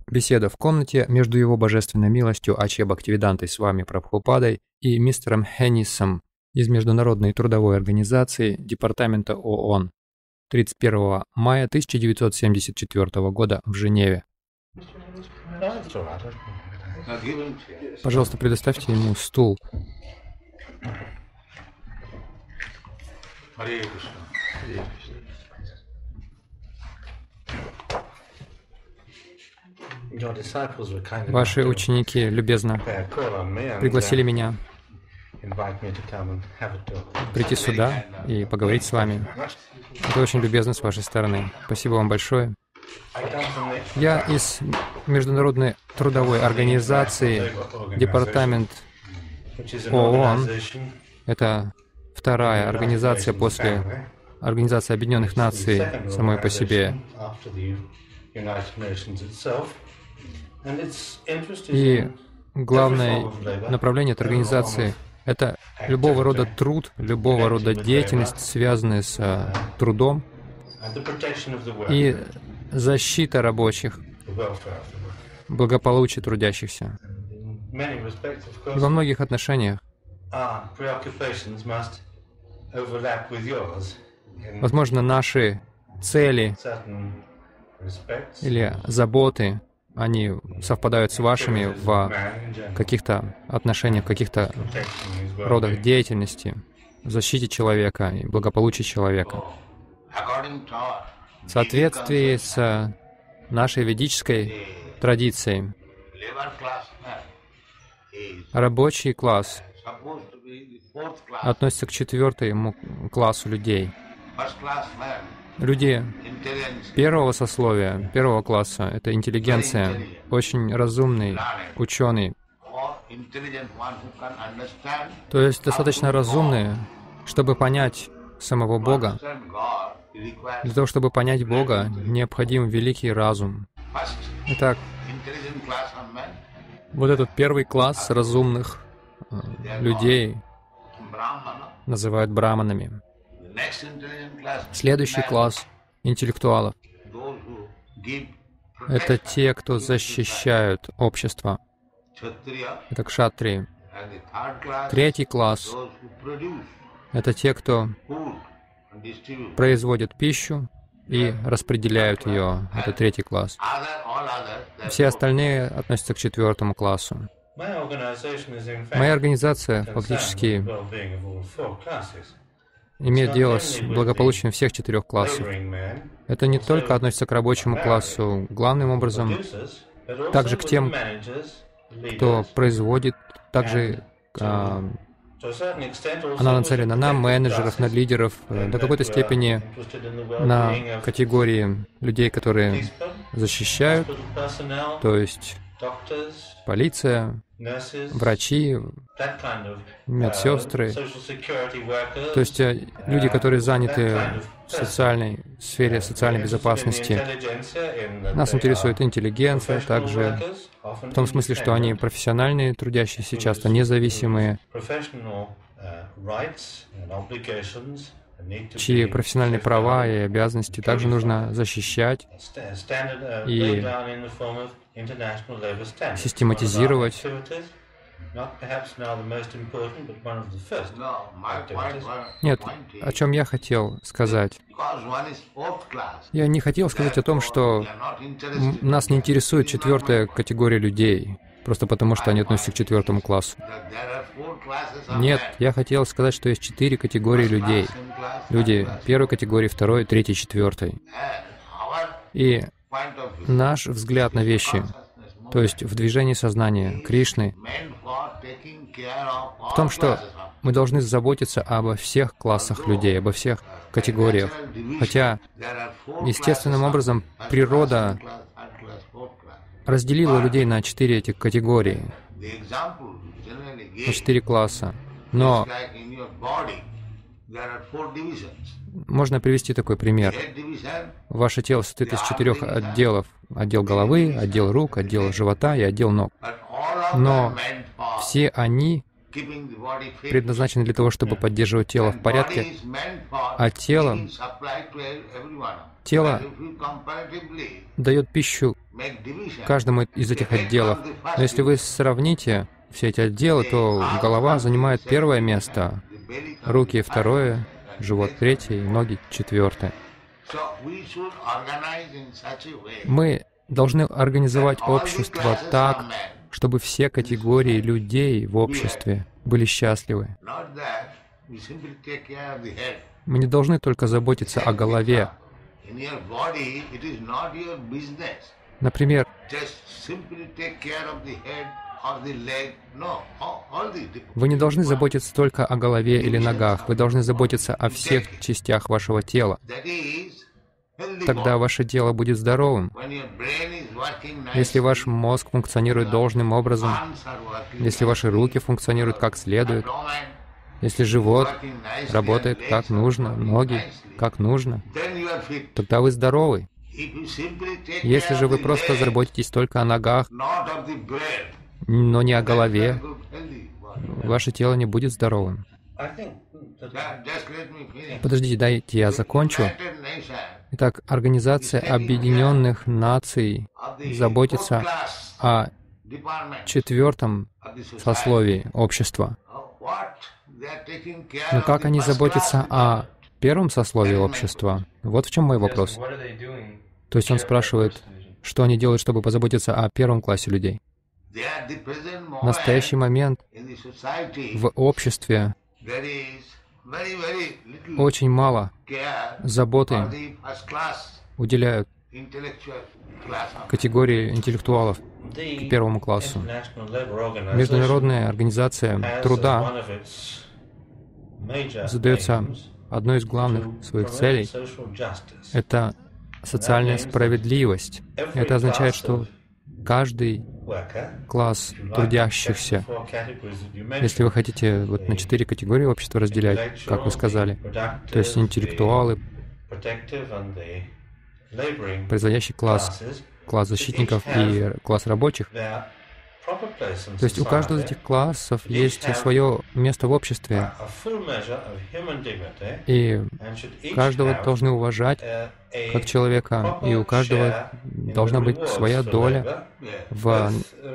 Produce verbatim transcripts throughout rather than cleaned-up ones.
Беседа в комнате между Его Божественной милостью Аче Бхактивидантой с вами Прабхупадой и мистером Хеннисом из Международной трудовой организации Департамента ООН тридцать первого мая тысяча девятьсот семьдесят четвёртого года в Женеве. Пожалуйста, предоставьте ему стул. Ваши ученики любезно пригласили меня прийти сюда и поговорить с вами. Это очень любезно с вашей стороны. Спасибо вам большое. Я из Международной трудовой организации, Департамент ООН. Это вторая организация после Организации Объединенных Наций самой по себе. И главное направление этой организации — это любого рода труд, любого рода деятельность, связанная с uh, трудом и защита рабочих, благополучие трудящихся. И во многих отношениях, возможно, наши цели или заботы, они совпадают с вашими в каких-то отношениях, в каких-то родах деятельности, в защите человека и благополучии человека. В соответствии с нашей ведической традицией, рабочий класс относится к четвертому классу людей. Люди первого сословия, первого класса — это интеллигенция, очень разумный ученый, то есть достаточно разумные, чтобы понять самого Бога. Для того, чтобы понять Бога, необходим великий разум. Итак, вот этот первый класс разумных людей называют браманами. Следующий класс интеллектуалов — это те, кто защищают общество. Это кшатрии. Третий класс — это те, кто производит пищу и распределяют ее. Это третий класс. Все остальные относятся к четвертому классу. Моя организация фактически имеет дело с благополучием всех четырех классов. Это не только относится к рабочему классу, главным образом, также к тем, кто производит, также а, она нацелена на менеджеров, на лидеров, до какой-то степени на категории людей, которые защищают, то есть полиция, врачи, медсестры, то есть люди, которые заняты в социальной сфере, социальной безопасности. Нас интересует интеллигенция также, в том смысле, что они профессиональные трудящиеся, часто независимые, чьи профессиональные права и обязанности также нужно защищать и систематизировать. Нет, о чем я хотел сказать. Я не хотел сказать о том, что нас не интересует четвертая категория людей, просто потому что они относятся к четвертому классу. Нет, я хотел сказать, что есть четыре категории людей. Люди первой категории, второй, третьей, четвертой. И наш взгляд на вещи, то есть в движении сознания Кришны, в том, что мы должны заботиться обо всех классах людей, обо всех категориях. Хотя естественным образом природа разделила людей на четыре этих категории, на четыре класса. Но можно привести такой пример. Ваше тело состоит из четырех отделов. Отдел головы, отдел рук, отдел живота и отдел ног. Но все они предназначены для того, чтобы поддерживать тело в порядке, а тело, тело дает пищу каждому из этих отделов. Но если вы сравните все эти отделы, то голова занимает первое место, руки — второе, живот — третье, ноги — четвертое. Мы должны организовать общество так, чтобы все категории людей в обществе были счастливы. Мы не должны только заботиться о голове. Например, вы не должны заботиться только о голове или ногах, вы должны заботиться о всех частях вашего тела. Тогда ваше тело будет здоровым. Если ваш мозг функционирует должным образом, если ваши руки функционируют как следует, если живот работает как нужно, ноги как нужно, тогда вы здоровы. Если же вы просто заботитесь только о ногах, но не о голове, ваше тело не будет здоровым. Подождите, дайте я закончу. Итак, Организация Объединенных Наций заботится о четвертом сословии общества. Но как они заботятся о первом сословии общества? Вот в чем мой вопрос. То есть он спрашивает, что они делают, чтобы позаботиться о первом классе людей. В настоящий момент в обществе очень мало заботы уделяют категории интеллектуалов к первому классу. Международная организация труда задается одной из главных своих целей — это социальная справедливость. Это означает, что каждый класс трудящихся, если вы хотите вот на четыре категории общества разделять, как вы сказали, то есть интеллектуалы, производящий класс, класс защитников и класс рабочих, то есть у каждого из этих классов есть свое место в обществе, и каждого должны уважать как человека, и у каждого должна быть своя доля в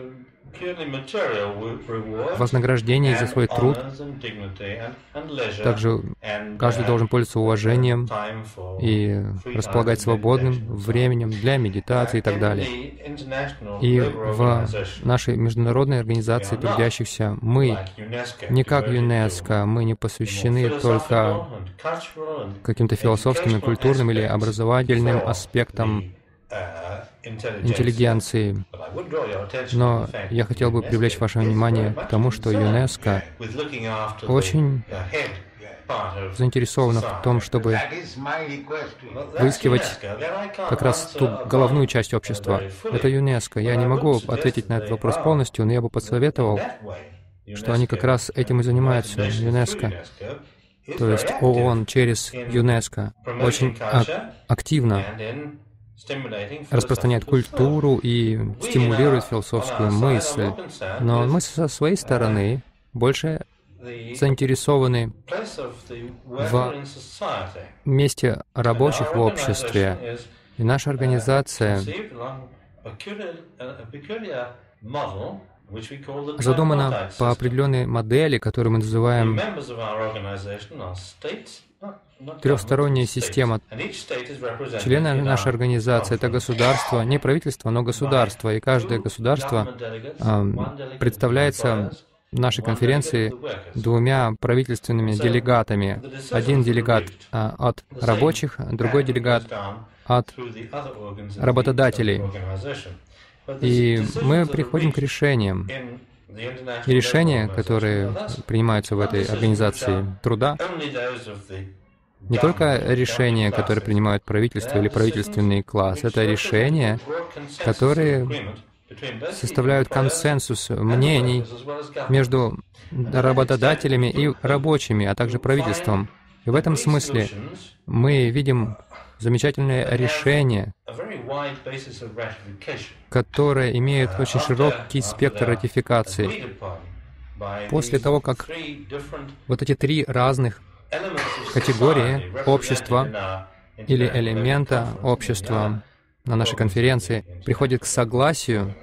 вознаграждении за свой труд. Также каждый должен пользоваться уважением и располагать свободным временем для медитации и так далее. И в нашей международной организации трудящихся мы, не как ЮНЕСКО, мы не посвящены только каким-то философским, культурным или образовательным аспектам интеллигенции. Но я хотел бы привлечь ваше внимание к тому, что ЮНЕСКО очень заинтересована в том, чтобы выискивать как раз ту головную часть общества. Это ЮНЕСКО. Я не могу ответить на этот вопрос полностью, но я бы посоветовал, что они как раз этим и занимаются, ЮНЕСКО. То есть ООН через ЮНЕСКО очень ак- активно распространяет культуру и стимулирует философскую мысль. Но мы со своей стороны больше заинтересованы в месте рабочих в обществе. И наша организация задумана по определенной модели, которую мы называем трехсторонняя система. Члены нашей организации — это государство, не правительство, но государство. И каждое государство э, представляется в нашей конференции двумя правительственными делегатами. Один делегат э, от рабочих, другой делегат от работодателей. И мы приходим к решениям. И решения, которые принимаются в этой организации труда, не только решения, которые принимают правительство или правительственный класс, это решения, которые составляют консенсус мнений между работодателями и рабочими, а также правительством. И в этом смысле мы видим замечательное решение, которое имеет очень широкий спектр ратификации. После того, как вот эти три разных категории общества или элемента общества на нашей конференции приходят к согласию,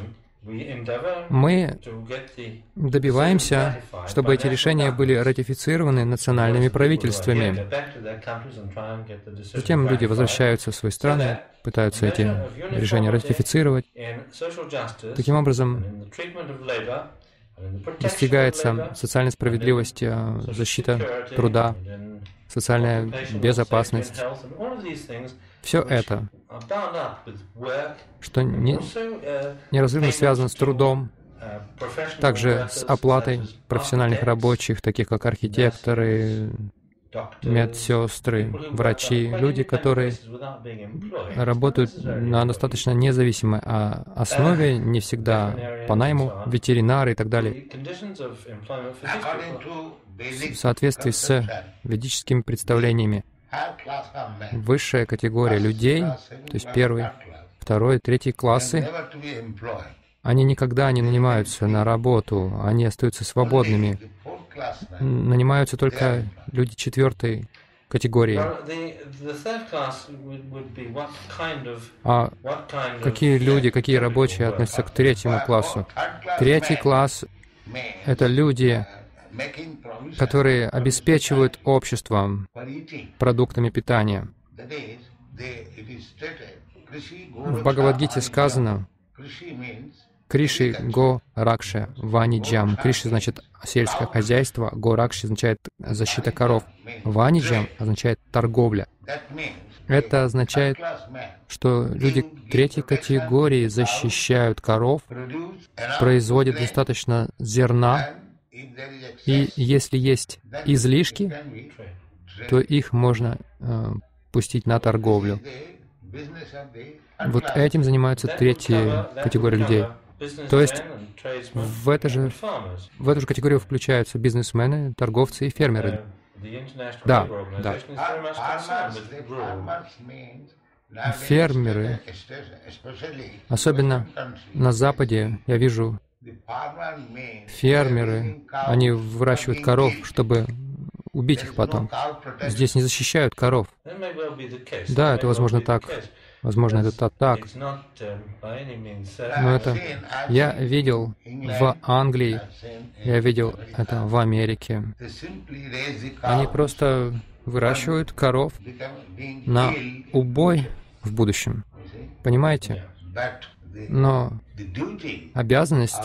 мы добиваемся, чтобы эти решения были ратифицированы национальными правительствами. Затем люди возвращаются в свои страны, пытаются эти решения ратифицировать. Таким образом, достигается социальная справедливость, защита труда, социальная безопасность. Все это, что не, неразрывно связано с трудом, также с оплатой профессиональных рабочих, таких как архитекторы, медсестры, врачи, люди, которые работают на достаточно независимой основе, не всегда по найму, ветеринары и так далее. В соответствии с ведическими представлениями, высшая категория людей, то есть первый, второй, третий классы, они никогда не нанимаются на работу, они остаются свободными. Нанимаются только люди четвертой категории. А какие люди, какие рабочие относятся к третьему классу? Третий класс — это люди, которые обеспечивают общество продуктами питания. В Бхагавад-гите сказано «Криши го ракша ваниджам». Криши значит сельское хозяйство, го ракши означает защита коров. Ваниджам означает торговля. Это означает, что люди третьей категории защищают коров, производят достаточно зерна, и если есть излишки, то их можно э, пустить на торговлю. Вот этим занимаются третья категория людей. То есть в, это же, в эту же категорию включаются бизнесмены, торговцы и фермеры. Да, да. Фермеры, особенно на Западе, я вижу, фермеры, они выращивают коров, чтобы убить их потом. Здесь не защищают коров. Да, это возможно так. Возможно, это так. Но это я видел в Англии, я видел это в Америке. Они просто выращивают коров на убой в будущем. Понимаете? Но обязанность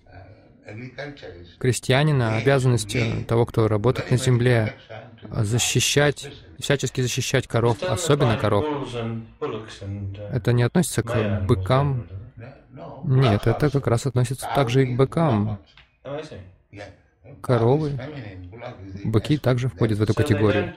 крестьянина, обязанность того, кто работает на земле, защищать, всячески защищать коров, особенно коров. Это не относится к быкам. Нет, это как раз относится также и к быкам. Коровы, быки также входят в эту категорию.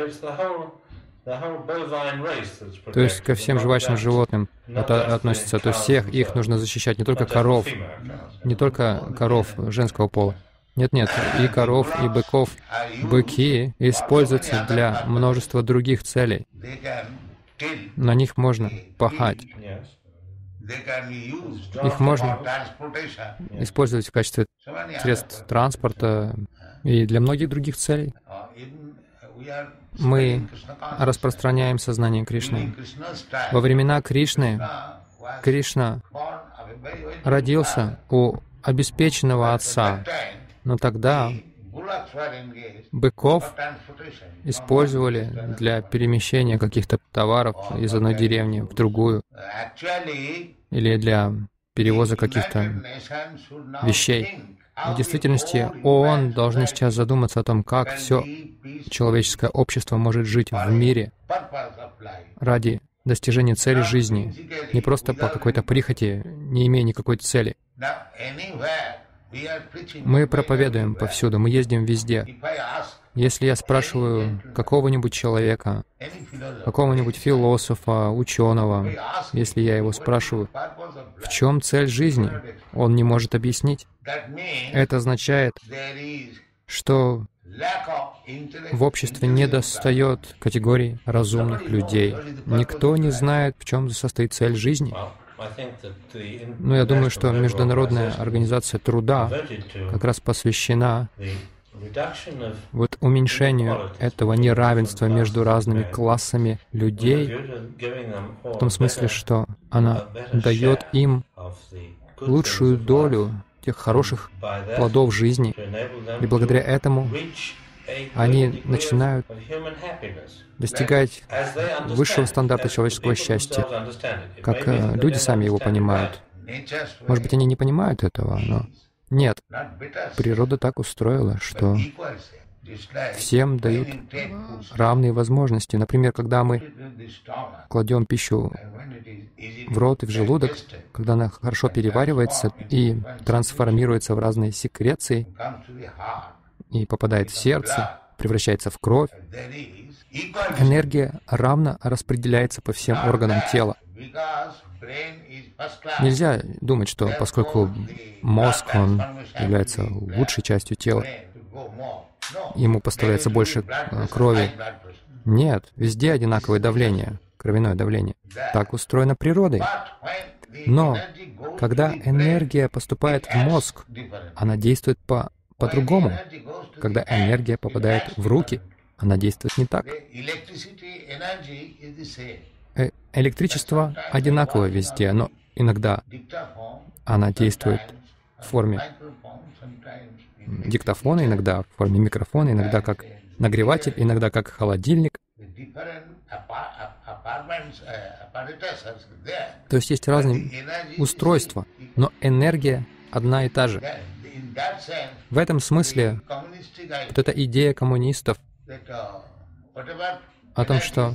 То есть ко всем жвачным животным это относится. То есть всех их нужно защищать, не только коров, не только коров женского пола. Нет-нет, и коров, и быков. Быки используются для множества других целей. На них можно пахать. Их можно использовать в качестве средств транспорта и для многих других целей. Мы распространяем сознание Кришны. Во времена Кришны Кришна родился у обеспеченного отца, но тогда быков использовали для перемещения каких-то товаров из одной деревни в другую или для перевоза каких-то вещей. В действительности, ООН должны сейчас задуматься о том, как все человеческое общество может жить в мире ради достижения цели жизни, не просто по какой-то прихоти, не имея никакой цели. Мы проповедуем повсюду, мы ездим везде. Если я спрашиваю какого-нибудь человека, какого-нибудь философа, ученого, если я его спрашиваю, в чем цель жизни, он не может объяснить. Это означает, что в обществе недостает категорий разумных людей. Никто не знает, в чем состоит цель жизни. Но я думаю, что Международная организация труда как раз посвящена вот уменьшению этого неравенства между разными классами людей, в том смысле, что она дает им лучшую долю тех хороших плодов жизни, и благодаря этому они начинают достигать высшего стандарта человеческого счастья, как э, люди сами его понимают. Может быть, они не понимают этого, но нет. Природа так устроила, что всем дают равные возможности. Например, когда мы кладем пищу в рот и в желудок, когда она хорошо переваривается и трансформируется в разные секреции, и попадает в сердце, превращается в кровь, энергия равно распределяется по всем органам тела. Нельзя думать, что поскольку мозг, он является лучшей частью тела, ему поставляется больше крови. Нет, везде одинаковое давление, кровяное давление. Так устроено природой. Но когда энергия поступает в мозг, она действует по по-другому. Когда энергия попадает в руки, она действует не так. Э электричество одинаково везде, но иногда она действует в форме диктофона, иногда в форме микрофона, иногда как нагреватель, иногда как холодильник. То есть есть разные устройства, но энергия одна и та же. В этом смысле вот эта идея коммунистов о том, что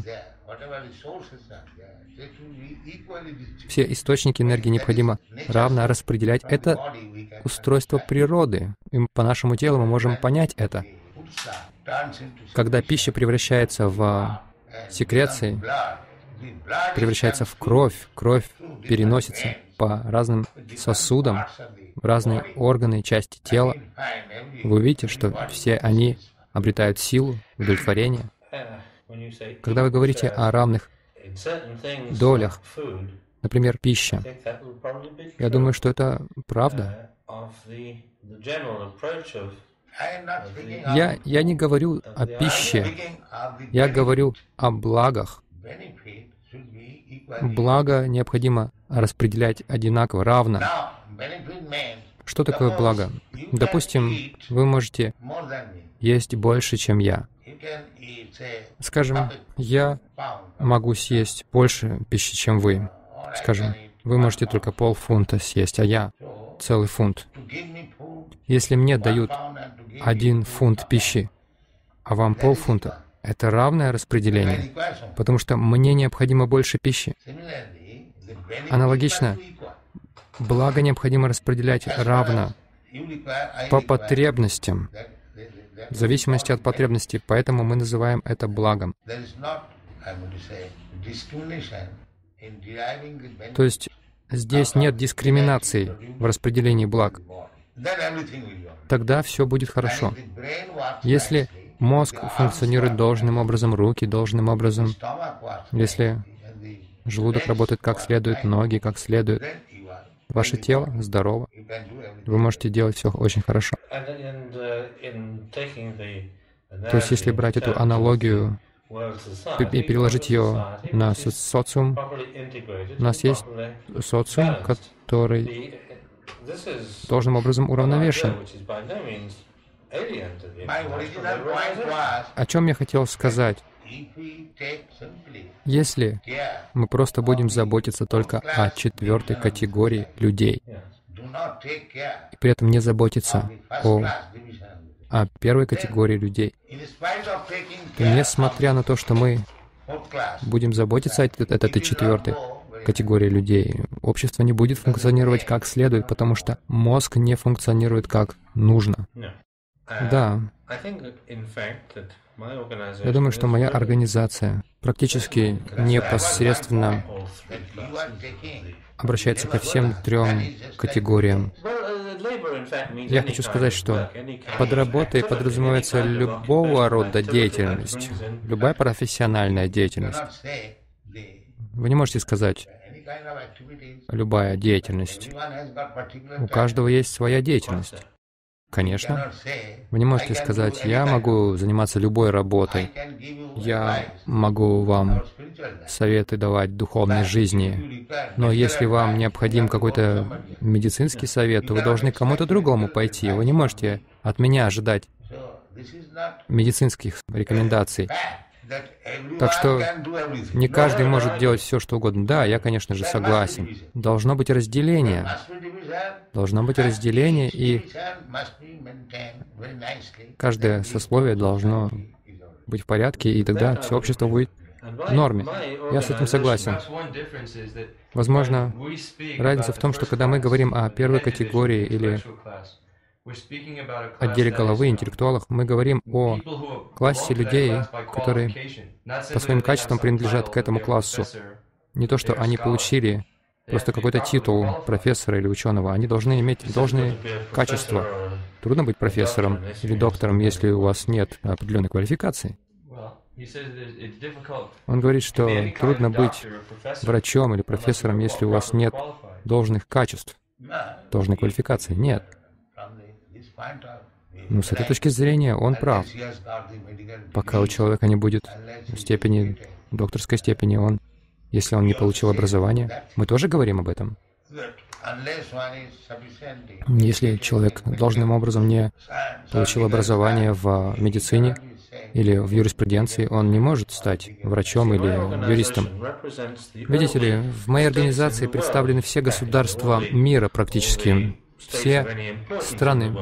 все источники энергии необходимо равно распределять, это устройство природы. И по нашему телу мы можем понять это. Когда пища превращается в секреции, превращается в кровь, кровь переносится по разным сосудам, в разные органы и части тела, вы увидите, что все они обретают силу, удовлетворение. Когда вы говорите о равных долях, например, пища, я думаю, что это правда. Я, я не говорю о пище, я говорю о благах. Благо необходимо распределять одинаково, равно. Что такое благо? Допустим, вы можете есть больше, чем я. Скажем, я могу съесть больше пищи, чем вы. Скажем, вы можете только полфунта съесть, а я целый фунт. Если мне дают один фунт пищи, а вам полфунта, это равное распределение, потому что мне необходимо больше пищи. Аналогично, благо необходимо распределять равно по потребностям, в зависимости от потребностей, поэтому мы называем это благом. То есть здесь нет дискриминации в распределении благ. Тогда все будет хорошо. Если мозг функционирует должным образом, руки должным образом, если желудок работает как следует, ноги как следует, ваше тело здорово, вы можете делать все очень хорошо. То есть, если брать эту аналогию и переложить ее на со социум, у нас есть социум, который должным образом уравновешен. О чем я хотел сказать? Если мы просто будем заботиться только о четвертой категории людей, и при этом не заботиться о, о первой категории людей, то несмотря на то, что мы будем заботиться о этой четвертой категории людей, общество не будет функционировать как следует, потому что мозг не функционирует как нужно. Да. Я думаю, что моя организация практически непосредственно обращается ко всем трем категориям. Я хочу сказать, что под работой подразумевается любого рода деятельность, любая профессиональная деятельность. Вы не можете сказать, любая деятельность. У каждого есть своя деятельность. Конечно. Вы не можете сказать, я могу заниматься любой работой, я могу вам советы давать духовной жизни, но если вам необходим какой-то медицинский совет, то вы должны к кому-то другому пойти. Вы не можете от меня ожидать медицинских рекомендаций. Так что не каждый может делать все, что угодно. Да, я, конечно же, согласен. Должно быть разделение. Должно быть разделение, и каждое сословие должно быть в порядке, и тогда все общество будет в норме. Я с этим согласен. Возможно, разница в том, что когда мы говорим о первой категории или отделе головы, интеллектуалах, мы говорим о классе людей, которые по своим качествам принадлежат к этому классу. Не то, что они получили просто какой-то титул профессора или ученого. Они должны иметь должные качества. Трудно быть профессором или доктором, если у вас нет определенной квалификации. Он говорит, что трудно быть врачом или профессором, если у вас нет должных качеств, должной квалификации. Нет. Но с этой точки зрения он прав. Пока у человека не будет степени, докторской степени, он, если он не получил образование, мы тоже говорим об этом. Если человек должным образом не получил образование в медицине или в юриспруденции, он не может стать врачом или юристом. Видите ли, в моей организации представлены все государства мира практически. Все страны,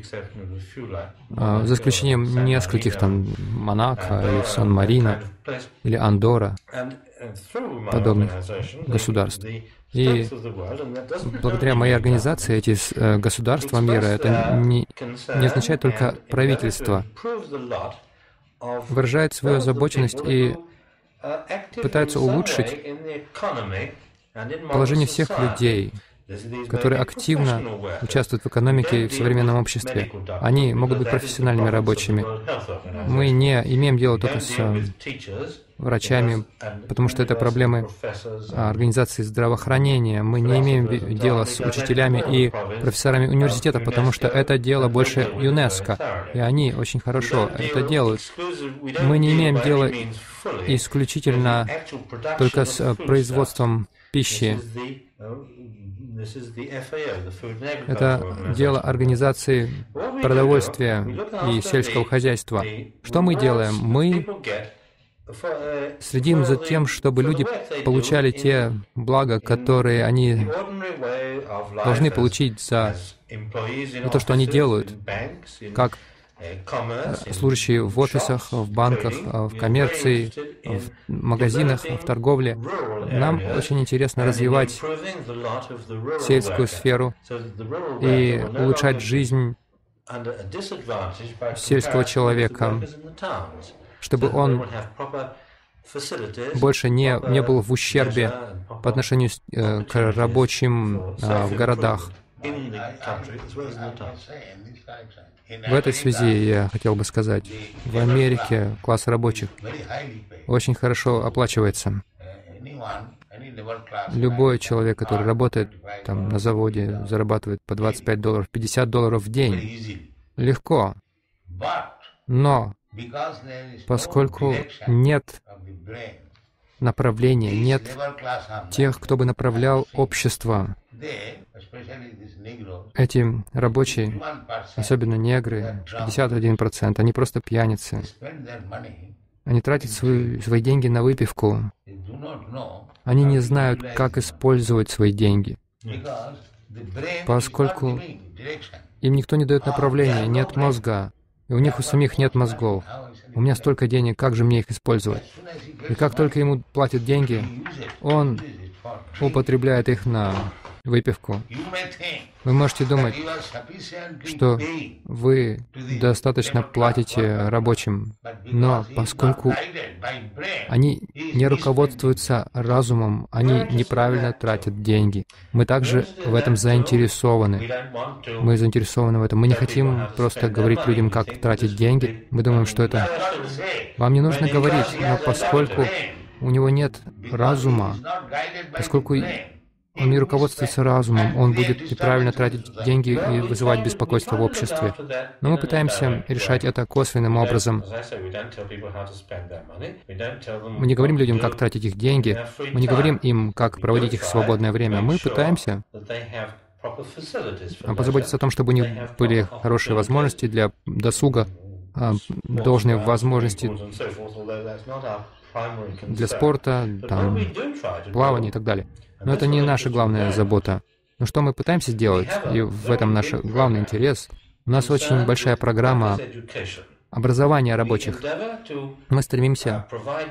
за исключением нескольких там Монако или Сан-Марино или Андорра, подобных государств. И благодаря моей организации эти государства мира, это не, не означает только правительство, выражает свою озабоченность и пытается улучшить положение всех людей, которые активно участвуют в экономике и в современном обществе. Они могут быть профессиональными рабочими. Мы не имеем дела только с врачами, потому что это проблемы организации здравоохранения. Мы не имеем дела с учителями и профессорами университета, потому что это дело больше ЮНЕСКО, и они очень хорошо это делают. Мы не имеем дела исключительно только с производством пищи. Это дело организации продовольствия и сельского хозяйства. Что мы делаем? Мы следим за тем, чтобы люди получали те блага, которые они должны получить за, за то, что они делают, как служащие в офисах, в банках, в коммерции, в магазинах, в торговле. Нам очень интересно развивать сельскую сферу и улучшать жизнь сельского человека, чтобы он больше не, не был в ущербе по отношению э, к рабочим э, в городах. В этой связи я хотел бы сказать, в Америке класс рабочих очень хорошо оплачивается. Любой человек, который работает там на заводе, зарабатывает по двадцать пять долларов, пятьдесят долларов в день. Легко. Но поскольку нет направления, нет тех, кто бы направлял общество, эти рабочие, особенно негры, пятьдесят один процент, они просто пьяницы. Они тратят свои, свои деньги на выпивку. Они не знают, как использовать свои деньги, поскольку им никто не дает направления, нет мозга, и у них у самих нет мозгов. У меня столько денег, как же мне их использовать? И как только ему платят деньги, он употребляет их на выпивку. Вы можете думать, что вы достаточно платите рабочим, но поскольку они не руководствуются разумом, они неправильно тратят деньги. Мы также в этом заинтересованы. Мы заинтересованы в этом. Мы не хотим просто говорить людям, как тратить деньги. Мы думаем, что это... Вам не нужно говорить, но поскольку у него нет разума, поскольку он не руководствуется разумом, он будет неправильно тратить деньги и вызывать беспокойство в обществе. Но мы пытаемся решать это косвенным образом. Мы не говорим людям, как тратить их деньги, мы не говорим им, как проводить их свободное время. Мы пытаемся позаботиться о том, чтобы у них были хорошие возможности для досуга, должные возможности для спорта, там, плавания и так далее. Но это не наша главная забота. Но что мы пытаемся сделать, и в этом наш главный интерес, у нас очень большая программа образования рабочих. Мы стремимся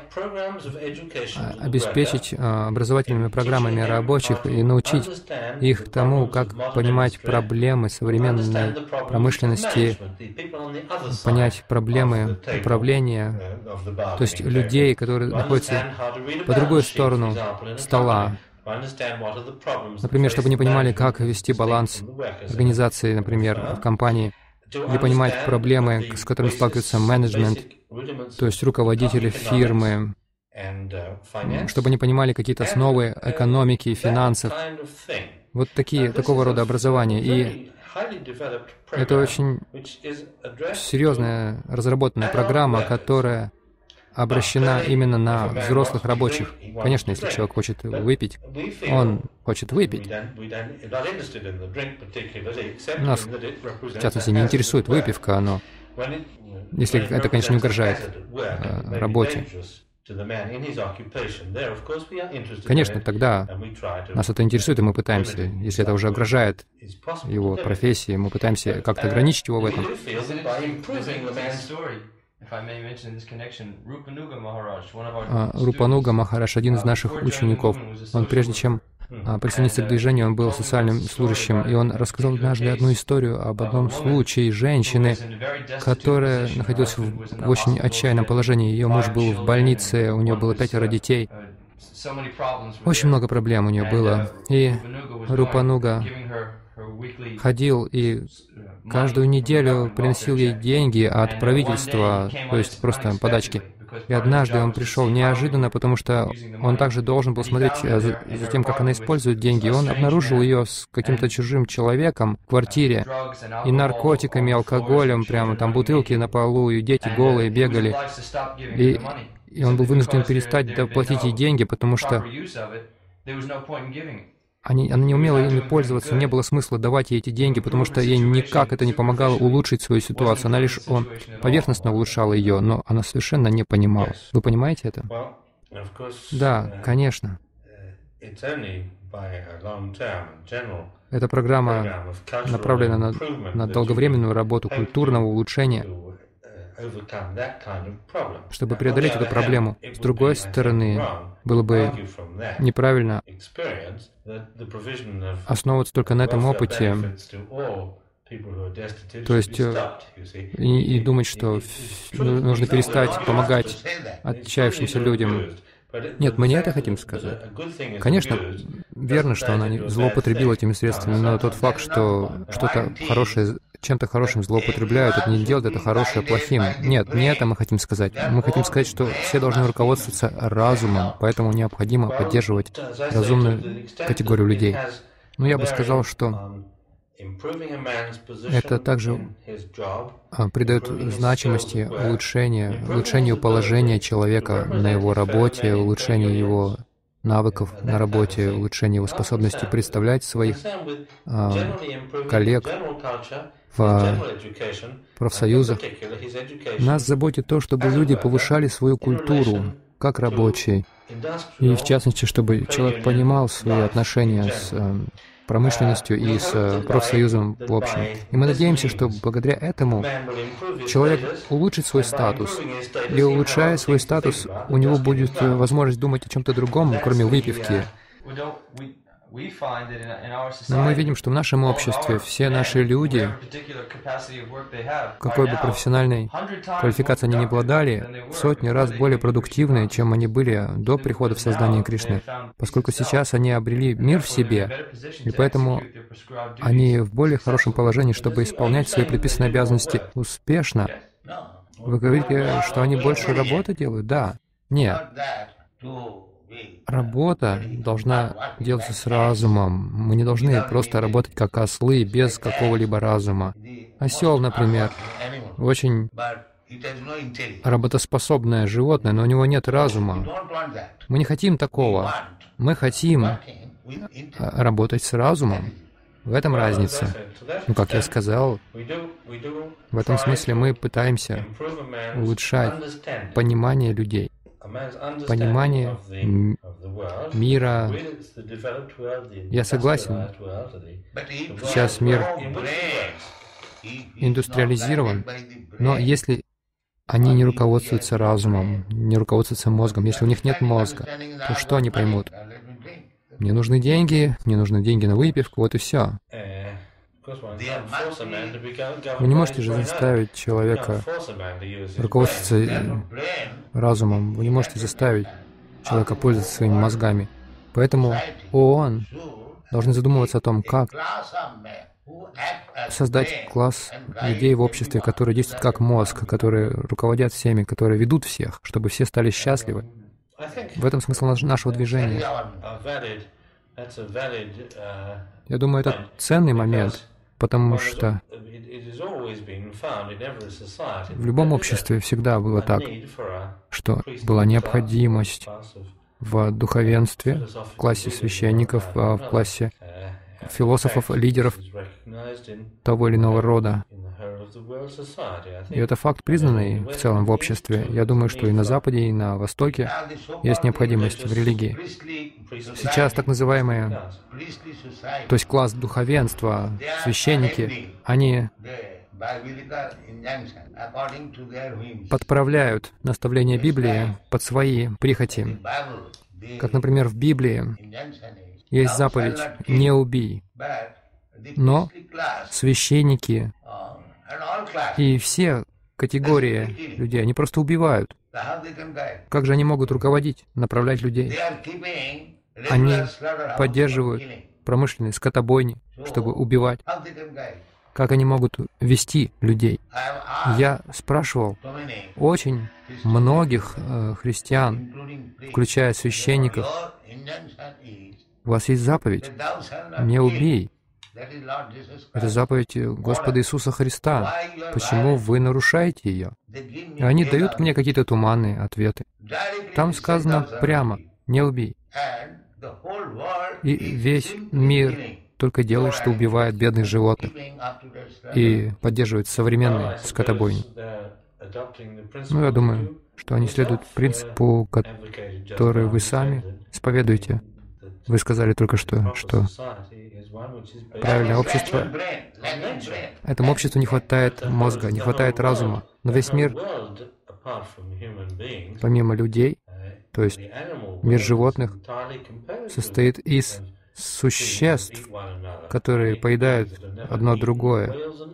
обеспечить образовательными программами рабочих и научить их тому, как понимать проблемы современной промышленности, понять проблемы управления, то есть людей, которые находятся по другую сторону стола. Например, чтобы они понимали, как вести баланс организации, например, в компании, или понимать проблемы, с которыми сталкивается менеджмент, то есть руководители фирмы, чтобы они понимали какие-то основы экономики и финансов. Вот такие, такого рода образования. И это очень серьезная разработанная программа, которая обращена именно на взрослых рабочих. Конечно, если человек хочет выпить, он хочет выпить. Нас, в частности, не интересует выпивка, но если это, конечно, не угрожает э, работе. Конечно, тогда нас это интересует, и мы пытаемся, если это уже угрожает его профессии, мы пытаемся как-то ограничить его в этом. Рупануга Махарадж, один из наших учеников, он прежде чем присоединиться к движению, он был социальным служащим, и он рассказал однажды одну историю об одном случае женщины, которая находилась в очень отчаянном положении. Ее муж был в больнице, у нее было пятеро детей. Очень много проблем у нее было. И Рупануга ходил и каждую неделю приносил ей деньги от правительства, то есть просто подачки. И однажды он пришел неожиданно, потому что он также должен был смотреть за, за тем, как она использует деньги. И он обнаружил ее с каким-то чужим человеком в квартире, и наркотиками, алкоголем, прямо там бутылки на полу, и дети голые бегали. И, и он был вынужден перестать доплатить ей деньги, потому что Они, она не умела ими пользоваться, не было смысла давать ей эти деньги, потому что ей никак это не помогало улучшить свою ситуацию. Она лишь он, поверхностно улучшала ее, но она совершенно не понимала. Вы понимаете это? Да, конечно. Эта программа направлена на, на долговременную работу культурного улучшения, чтобы преодолеть эту проблему. С другой стороны, было бы неправильно основываться только на этом опыте, то есть и, и думать, что нужно перестать помогать отчаявшимся людям. Нет, мы не это хотим сказать. Конечно, верно, что она не злоупотребила этими средствами, но тот факт, что что-то хорошее, чем-то хорошим злоупотребляют, это не делает это хорошее плохим. Нет, не это мы хотим сказать. Мы хотим сказать, что все должны руководствоваться разумом, поэтому необходимо поддерживать разумную категорию людей. Но я бы сказал, что это также придает значимости улучшению, улучшению положения человека на его работе, улучшению его навыков на работе, улучшению его способности представлять своих а, коллег в профсоюзах. Нас заботит то, чтобы люди повышали свою культуру как рабочие, и в частности, чтобы человек понимал свои отношения с промышленностью и с профсоюзом в общем. И мы надеемся, что благодаря этому человек улучшит свой статус. И улучшая свой статус, у него будет возможность думать о чем-то другом, кроме выпивки. Но мы видим, что в нашем обществе все наши люди, какой бы профессиональной квалификацией они ни обладали, в сотни раз более продуктивны, чем они были до прихода в сознание Кришны, поскольку сейчас они обрели мир в себе, и поэтому они в более хорошем положении, чтобы исполнять свои предписанные обязанности успешно. Вы говорите, что они больше работы делают? Да. Нет. Работа должна делаться с разумом. Мы не должны просто работать как ослы, без какого-либо разума. Осел, например, очень работоспособное животное, но у него нет разума. Мы не хотим такого. Мы хотим работать с разумом. В этом разница. Ну, как я сказал, в этом смысле мы пытаемся улучшать понимание людей, понимание мира. Я согласен. Сейчас мир индустриализирован, но если они не руководствуются разумом, не руководствуются мозгом, если у них нет мозга, то что они поймут? Мне нужны деньги, мне нужны деньги на выпивку, вот и все. Вы не можете же заставить человека руководствоваться разумом, вы не можете заставить человека пользоваться своими мозгами. Поэтому ООН должны задумываться о том, как создать класс людей в обществе, которые действуют как мозг, которые руководят всеми, которые ведут всех, чтобы все стали счастливы. В этом смысл нашего движения. Я думаю, это ценный момент, потому что в любом обществе всегда было так, что была необходимость в духовенстве, в классе священников, в классе философов, лидеров того или иного рода. И это факт, признанный в целом в обществе. Я думаю, что и на Западе, и на Востоке есть необходимость в религии. Сейчас так называемые, то есть класс духовенства, священники, они подправляют наставления Библии под свои прихоти. Как, например, в Библии есть заповедь «Не убий», но священники и все категории людей, они просто убивают. Как же они могут руководить, направлять людей? Они поддерживают промышленные скотобойни, чтобы убивать. Как они могут вести людей? Я спрашивал очень многих э, христиан, включая священников, у вас есть заповедь «Не убей». Это заповедь Господа Иисуса Христа. Почему вы нарушаете ее? И они дают мне какие-то туманные ответы. Там сказано прямо «Не убей». И весь мир только делает, что убивает бедных животных и поддерживает современные скотобойни. Ну, я думаю, что они следуют принципу, который вы сами исповедуете. Вы сказали только что, что правильное общество, этому обществу не хватает мозга, не хватает разума. Но весь мир, помимо людей, то есть мир животных, состоит из существ, которые поедают одно другое.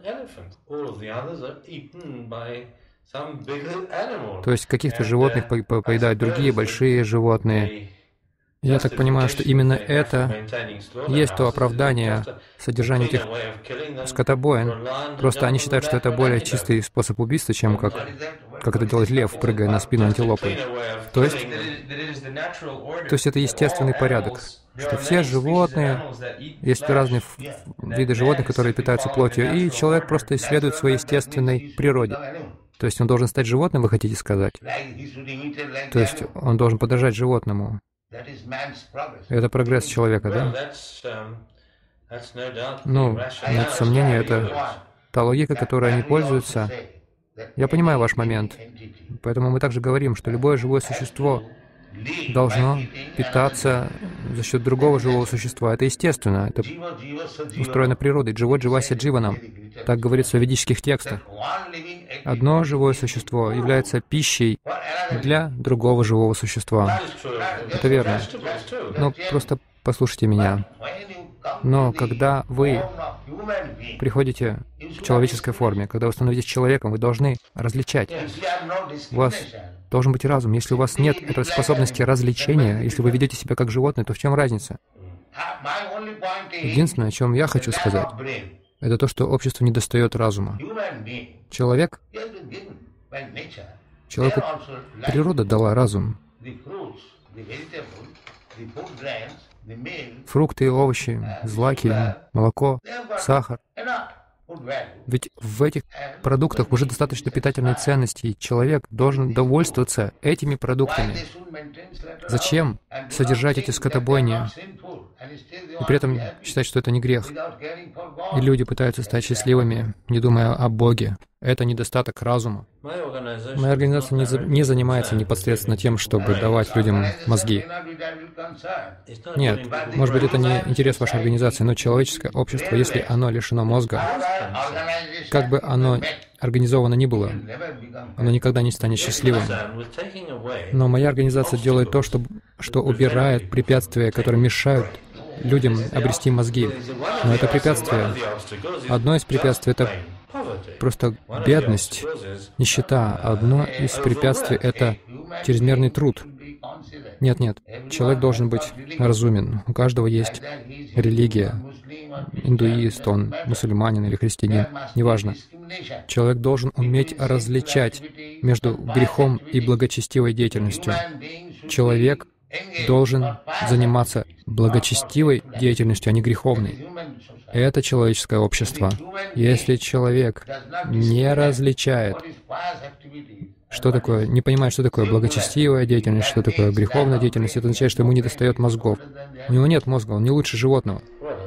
То есть каких-то животных по- поедают другие большие животные. Я так понимаю, что именно это есть то оправдание содержания этих скотобоин. Просто они считают, что это более чистый способ убийства, чем как, как это делает лев, прыгая на спину антилопы. То есть, то есть это естественный порядок, что все животные, есть разные виды животных, которые питаются плотью, и человек просто исследует своей естественной природе. То есть он должен стать животным, вы хотите сказать? То есть он должен подражать животному. Это прогресс человека, да? Ну, нет сомнения, это та логика, которой они пользуются. Я понимаю ваш момент. Поэтому мы также говорим, что любое живое существо должно питаться за счет другого живого существа. Это естественно, это устроено природой. Дживот дживася дживанам. Так говорится в ведических текстах. Одно живое существо является пищей для другого живого существа. Это верно. Но просто послушайте меня. Но когда вы приходите в человеческой форме, когда вы становитесь человеком, вы должны различать. У вас должен быть разум. Если у вас нет этой способности развлечения, если вы ведете себя как животное, то в чем разница? Единственное, о чем я хочу сказать, это то, что обществу недостает разума. Человек, человеку природа дала разум. Фрукты и овощи, злаки, молоко, сахар. Ведь в этих продуктах уже достаточно питательной ценности, и человек должен довольствоваться этими продуктами. Зачем содержать эти скотобойни и при этом считать, что это не грех? И люди пытаются стать счастливыми, не думая о Боге. Это недостаток разума. Моя организация не, за, не занимается непосредственно тем, чтобы давать людям мозги. Нет, может быть, это не интерес вашей организации, но человеческое общество, если оно лишено мозга, как бы оно организовано ни было, оно никогда не станет счастливым. Но моя организация делает то, что, что убирает препятствия, которые мешают людям обрести мозги. Но это препятствие. Одно из препятствий — это просто бедность, нищета. Одно из препятствий — это чрезмерный труд. Нет, нет. Человек должен быть разумен. У каждого есть религия. Индуист, он мусульманин или христианин. Неважно. Человек должен уметь различать между грехом и благочестивой деятельностью. Человек должен заниматься благочестивой деятельностью, а не греховной. Это человеческое общество. Если человек не различает, что такое, не понимает, что такое благочестивая деятельность, что такое греховная деятельность, это означает, что ему недостает мозгов. У него нет мозга, он не лучше животного.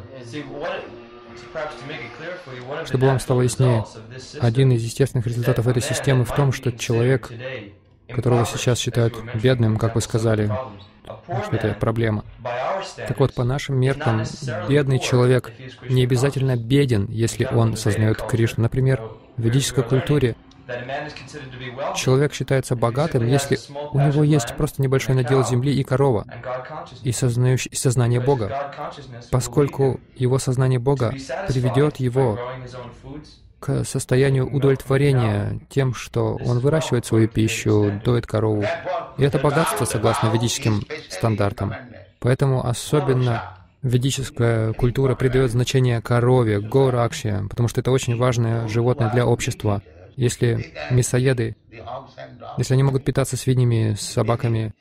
Чтобы вам стало яснее, один из естественных результатов этой системы в том, что человек, которого сейчас считают бедным, как вы сказали, что это проблема. Так вот, по нашим меркам, бедный человек не обязательно беден, если он сознает Кришну. Например, в ведической культуре человек считается богатым, если у него есть просто небольшой надел земли и корова, и, сознающий, и сознание Бога, поскольку его сознание Бога приведет его к состоянию удовлетворения тем, что он выращивает свою пищу, доит корову. И это богатство, согласно ведическим стандартам. Поэтому особенно ведическая культура придает значение корове, горакше, потому что это очень важное животное для общества. Если мясоеды, если они могут питаться свиньями, собаками,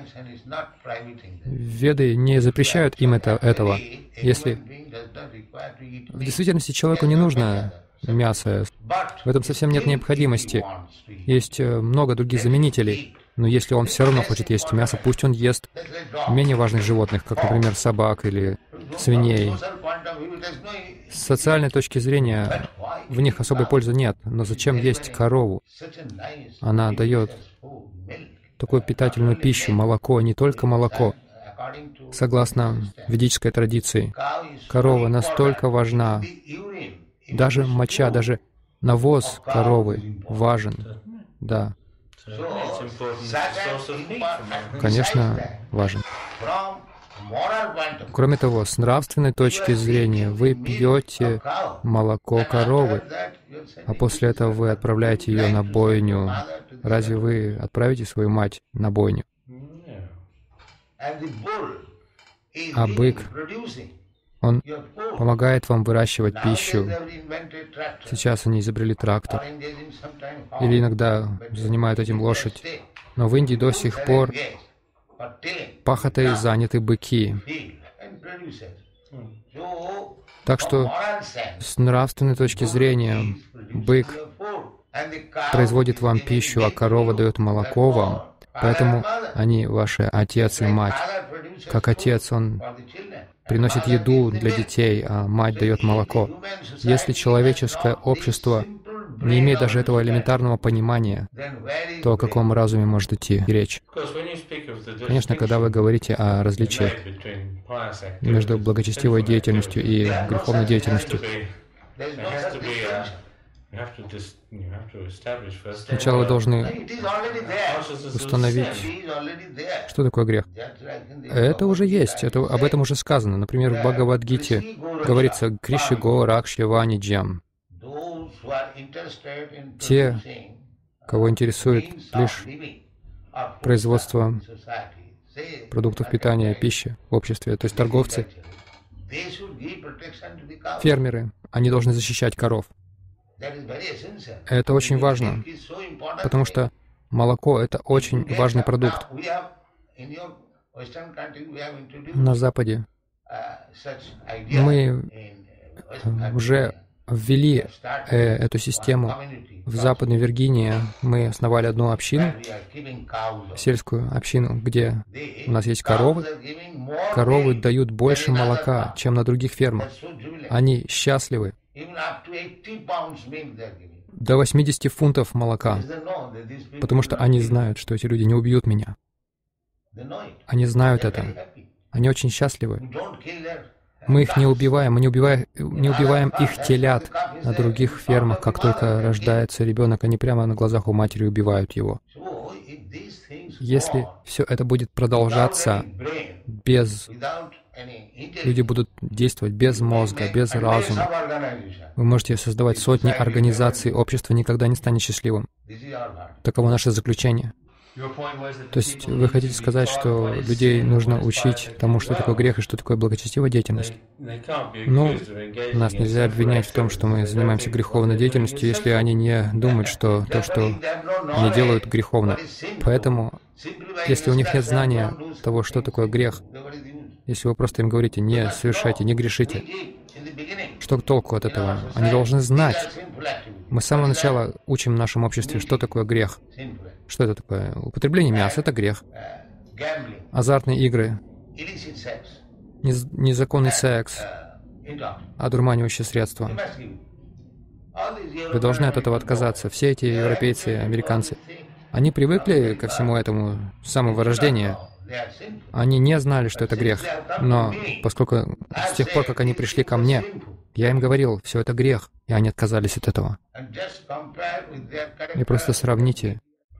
веды не запрещают им это, этого. Если в действительности человеку не нужно мясо, в этом совсем нет необходимости. Есть много других заменителей. Но если он все равно хочет есть мясо, пусть он ест менее важных животных, как, например, собак или свиней. С социальной точки зрения в них особой пользы нет. Но зачем есть корову? Она дает такую питательную пищу, молоко, не только молоко. Согласно ведической традиции, корова настолько важна. Даже моча, даже навоз коровы важен. Да. Конечно, важен. Кроме того, с нравственной точки зрения, вы пьете молоко коровы, а после этого вы отправляете ее на бойню. Разве вы отправите свою мать на бойню? А бык, он помогает вам выращивать пищу. Сейчас они изобрели трактор. Или иногда занимают этим лошадь. Но в Индии до сих пор пахотой заняты быки. Так что с нравственной точки зрения бык производит вам пищу, а корова дает молоко вам. Поэтому они ваши отец и мать. Как отец, он приносит еду для детей, а мать дает молоко. Если человеческое общество не имеет даже этого элементарного понимания, то о каком разуме может идти речь? Конечно, когда вы говорите о различии между благочестивой деятельностью и греховной деятельностью, сначала вы должны установить, что такое грех. Это уже есть, это, об этом уже сказано. Например, в Бхагавад-гите говорится «Кришиго ракши ваниджьям». Те, кого интересует лишь производство продуктов питания, пищи в обществе, то есть торговцы, фермеры, они должны защищать коров. Это очень важно, потому что молоко — это очень важный продукт. на Западе мы уже ввели э, эту систему. В Западной Виргинии мы основали одну общину, сельскую общину, где у нас есть коровы. Коровы дают больше молока, чем на других фермах. Они счастливы. До восьмидесяти фунтов молока, потому что они знают, что эти люди не убьют меня. Они знают это. Они очень счастливы. Мы их не убиваем, мы не убиваем, не убиваем их телят на других фермах. Как только рождается ребенок, они прямо на глазах у матери убивают его. Если все это будет продолжаться без... Люди будут действовать без мозга, без разума. Вы можете создавать сотни организаций, общество никогда не станет счастливым. Таково наше заключение. То есть вы хотите сказать, что людей нужно учить тому, что такое грех и что такое благочестивая деятельность? Ну, нас нельзя обвинять в том, что мы занимаемся греховной деятельностью, если они не думают, что то, что они делают, греховно. Поэтому, если у них нет знания того, что такое грех, если вы просто им говорите, не совершайте, не грешите, что толку от этого? Они должны знать. Мы с самого начала учим в нашем обществе, что такое грех. Что это такое? Употребление мяса — это грех. Азартные игры, нез- незаконный секс, одурманивающие средства. Вы должны от этого отказаться. Все эти европейцы, американцы, они привыкли ко всему этому с самого рождения. Они не знали, что это грех. Но поскольку с тех пор, как они пришли ко мне, я им говорил, все это грех, и они отказались от этого. И просто сравните,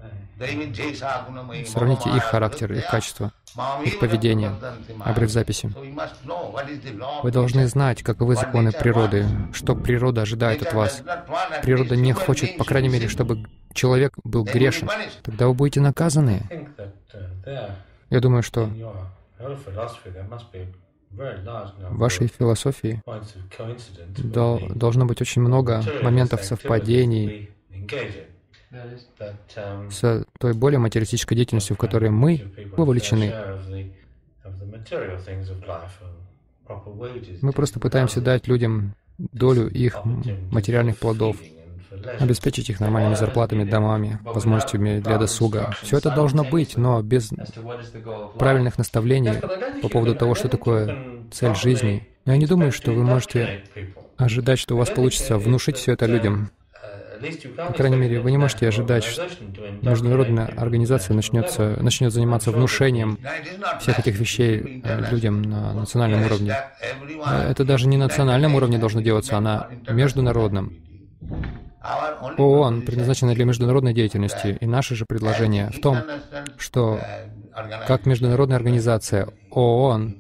сравните их характер, их качество, их поведение. Обрыв записи. Вы должны знать, каковы законы природы, что природа ожидает от вас. Природа не хочет, по крайней мере, чтобы человек был грешен. Тогда вы будете наказаны. Я думаю, что в вашей философии дол- должно быть очень много моментов совпадений с той более материалистической деятельностью, в которой мы вовлечены. Мы просто пытаемся дать людям долю их материальных плодов, обеспечить их нормальными зарплатами, домами, возможностями для досуга. Все это должно быть, но без правильных наставлений по поводу того, что такое цель жизни. Я не думаю, что вы можете ожидать, что у вас получится внушить все это людям. По крайней мере, вы не можете ожидать, что международная организация начнется, начнет заниматься внушением всех этих вещей людям на национальном уровне. Это даже не на национальном уровне должно делаться, а на международном. ООН предназначена для международной деятельности, и наше же предложение в том, что как международная организация ООН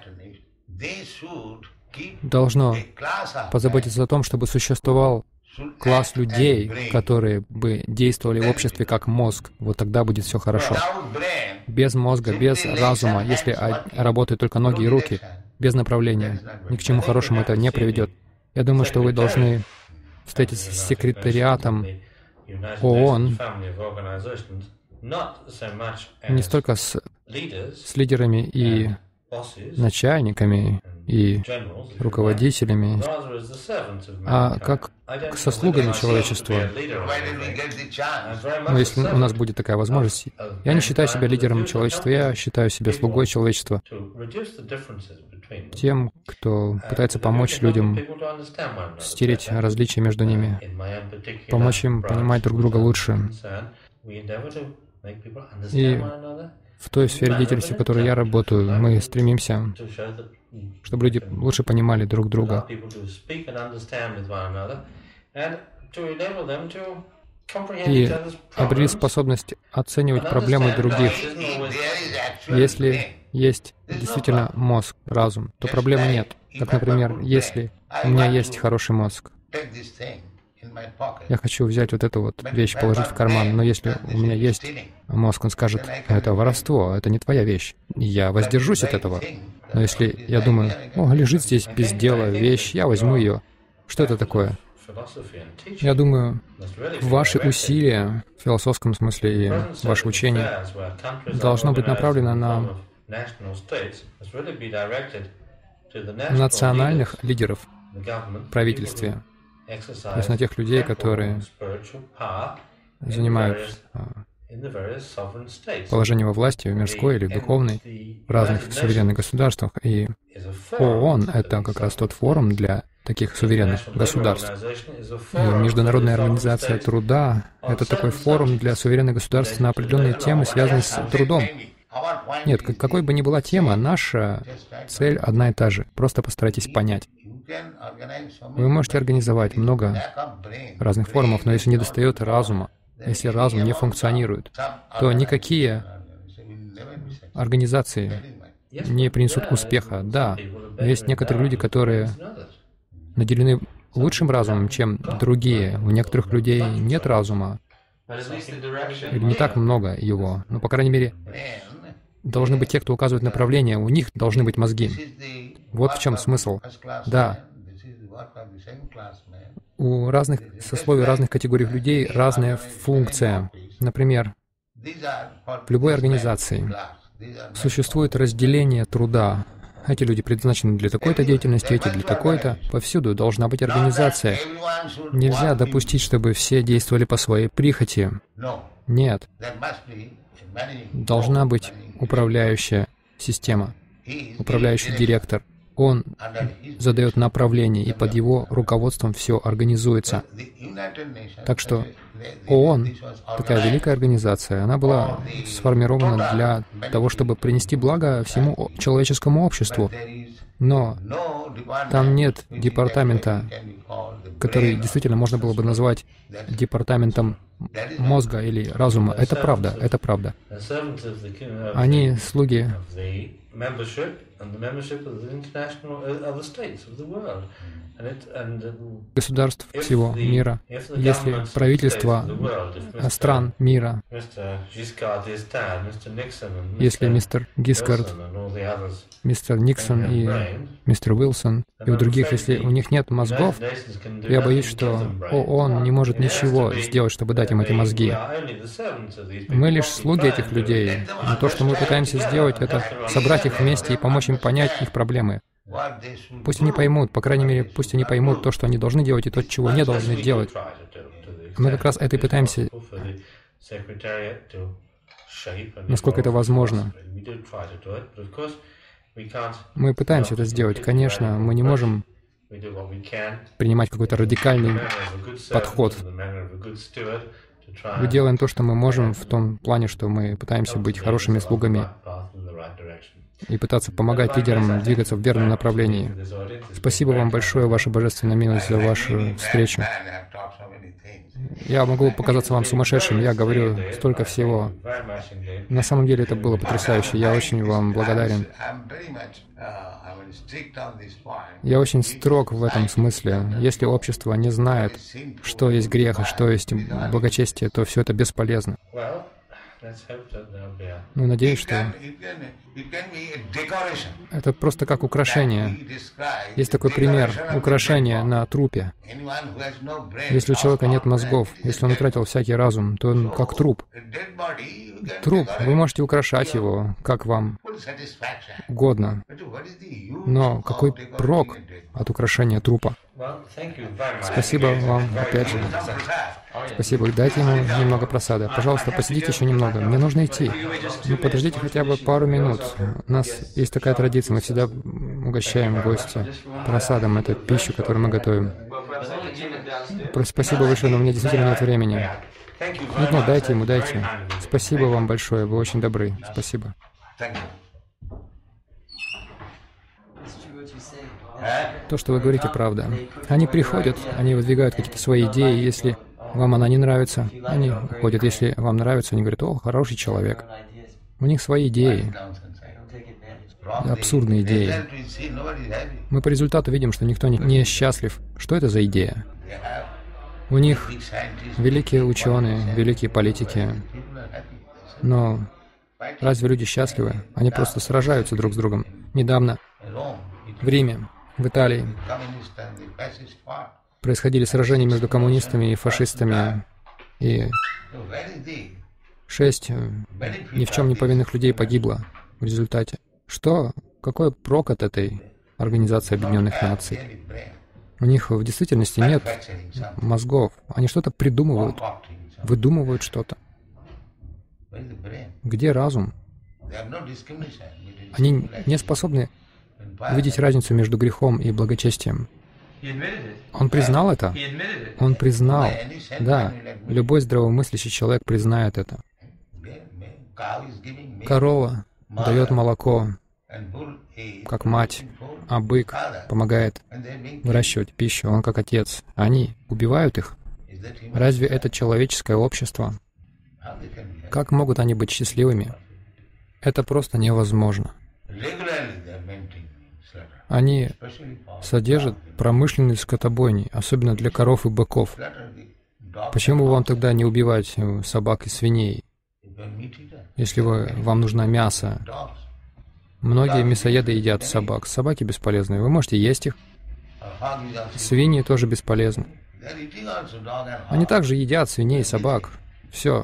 должно позаботиться о том, чтобы существовал класс людей, которые бы действовали в обществе как мозг. Вот тогда будет все хорошо. Без мозга, без разума, если работают только ноги и руки, без направления, ни к чему хорошему это не приведет. Я думаю, что вы должны встретиться с секретариатом ООН, не столько с, с лидерами и начальниками и руководителями, а как со слугами человечества. Но если у нас будет такая возможность, я не считаю себя лидером человечества, я считаю себя слугой человечества, тем, кто пытается помочь людям стереть различия между ними, помочь им понимать друг друга лучше. И в той сфере деятельности, в которой я работаю, мы стремимся, чтобы люди лучше понимали друг друга и обрели способность оценивать проблемы других. Если есть действительно мозг, разум, то проблемы нет. Как, например, если у меня есть хороший мозг, я хочу взять вот эту вот вещь, положить в карман, но если у меня есть мозг, он скажет, это воровство, это не твоя вещь. Я воздержусь от этого. Но если я думаю, о, лежит здесь без дела вещь, я возьму ее. Что это такое? Я думаю, ваши усилия в философском смысле и ваше учение должно быть направлено на национальных лидеров в правительстве, то есть на тех людей, которые занимают положение во власти, в мирской или в духовной, в разных суверенных государствах. И ООН — это как раз тот форум для таких суверенных государств. И Международная организация труда — это такой форум для суверенных государств на определенные темы, связанные с трудом. Нет, какой бы ни была тема, наша цель одна и та же. Просто постарайтесь понять. Вы можете организовать много разных форумов, но если недостает разума, если разум не функционирует, то никакие организации не принесут успеха. Да, есть некоторые люди, которые наделены лучшим разумом, чем другие. У некоторых людей нет разума, или не так много его. Но, по крайней мере, должны быть те, кто указывает направление, у них должны быть мозги. Вот в чем смысл. Да. У разных сословий, разных категорий людей разная функция. Например, в любой организации существует разделение труда. Эти люди предназначены для такой-то деятельности, эти для такой-то. Повсюду должна быть организация. Нельзя допустить, чтобы все действовали по своей прихоти. Нет. Должна быть управляющая система, управляющий директор. Он задает направление, и под его руководством все организуется. Так что ООН, такая великая организация, она была сформирована для того, чтобы принести благо всему человеческому обществу. Но там нет департамента, который действительно можно было бы назвать департаментом мозга или разума. Это правда, это правда. Они слуги государств всего мира. Если правительство стран мира, если мистер Гискард, мистер Никсон и мистер Уилсон, и у других, если у них нет мозгов, я боюсь, что ООН не может ничего сделать, чтобы дать им эти мозги. Мы лишь слуги этих людей. Но то, что мы пытаемся сделать, это собрать их вместе и помочь им понять их проблемы. Пусть они поймут, по крайней мере, пусть они поймут то, что они должны делать, и то, чего не должны делать. Мы как раз это и пытаемся, насколько это возможно. Мы пытаемся это сделать. Конечно, мы не можем принимать какой-то радикальный подход. Мы делаем то, что мы можем, в том плане, что мы пытаемся быть хорошими слугами и пытаться помогать лидерам двигаться в верном направлении. Спасибо вам большое, Ваша Божественная милость, за вашу встречу. Я могу показаться вам сумасшедшим, я говорю столько всего. На самом деле это было потрясающе, я очень вам благодарен. Я очень строг в этом смысле. Если общество не знает, что есть грех, а что есть благочестие, то все это бесполезно. Ну, надеюсь, что это просто как украшение. Есть такой пример украшения на трупе. Если у человека нет мозгов, если он утратил всякий разум, то он как труп. Труп, вы можете украшать его, как вам угодно. Но какой прок от украшения трупа? Спасибо вам, опять же. Спасибо. Дайте ему немного просада. Пожалуйста, посидите еще немного. Мне нужно идти. Ну, подождите хотя бы пару минут. У нас есть такая традиция. Мы всегда угощаем гостя просадом. Это пищу, которую мы готовим. Спасибо большое, но у меня действительно нет времени. Нет, нет, дайте ему, дайте. Спасибо вам большое. Вы очень добры. Спасибо. То, что вы говорите, правда. Они приходят, они выдвигают какие-то свои идеи, если вам она не нравится, они уходят. Если вам нравится, они говорят: о, хороший человек. У них свои идеи, абсурдные идеи. Мы по результату видим, что никто не, не счастлив. Что это за идея? У них великие ученые, великие политики. Но разве люди счастливы? Они просто сражаются друг с другом. Недавно в Риме, в Италии, происходили сражения между коммунистами и фашистами, и шесть ни в чем не повинных людей погибло. в результате? Что? Какой прок от этой Организации Объединенных Наций? У них в действительности нет мозгов. Они что-то придумывают, выдумывают что-то. Где разум? Они не способны видеть разницу между грехом и благочестием. Он признал это? Он признал. Да, любой здравомыслящий человек признает это. Корова дает молоко, как мать, а бык помогает выращивать пищу, он как отец. Они убивают их. Разве это человеческое общество? Как могут они быть счастливыми? Это просто невозможно. Они содержат промышленные скотобойни, особенно для коров и быков. Почему вам тогда не убивать собак и свиней, если вы, вам нужно мясо? Многие мясоеды едят собак. Собаки бесполезны. Вы можете есть их. Свиньи тоже бесполезны. Они также едят свиней и собак. Все.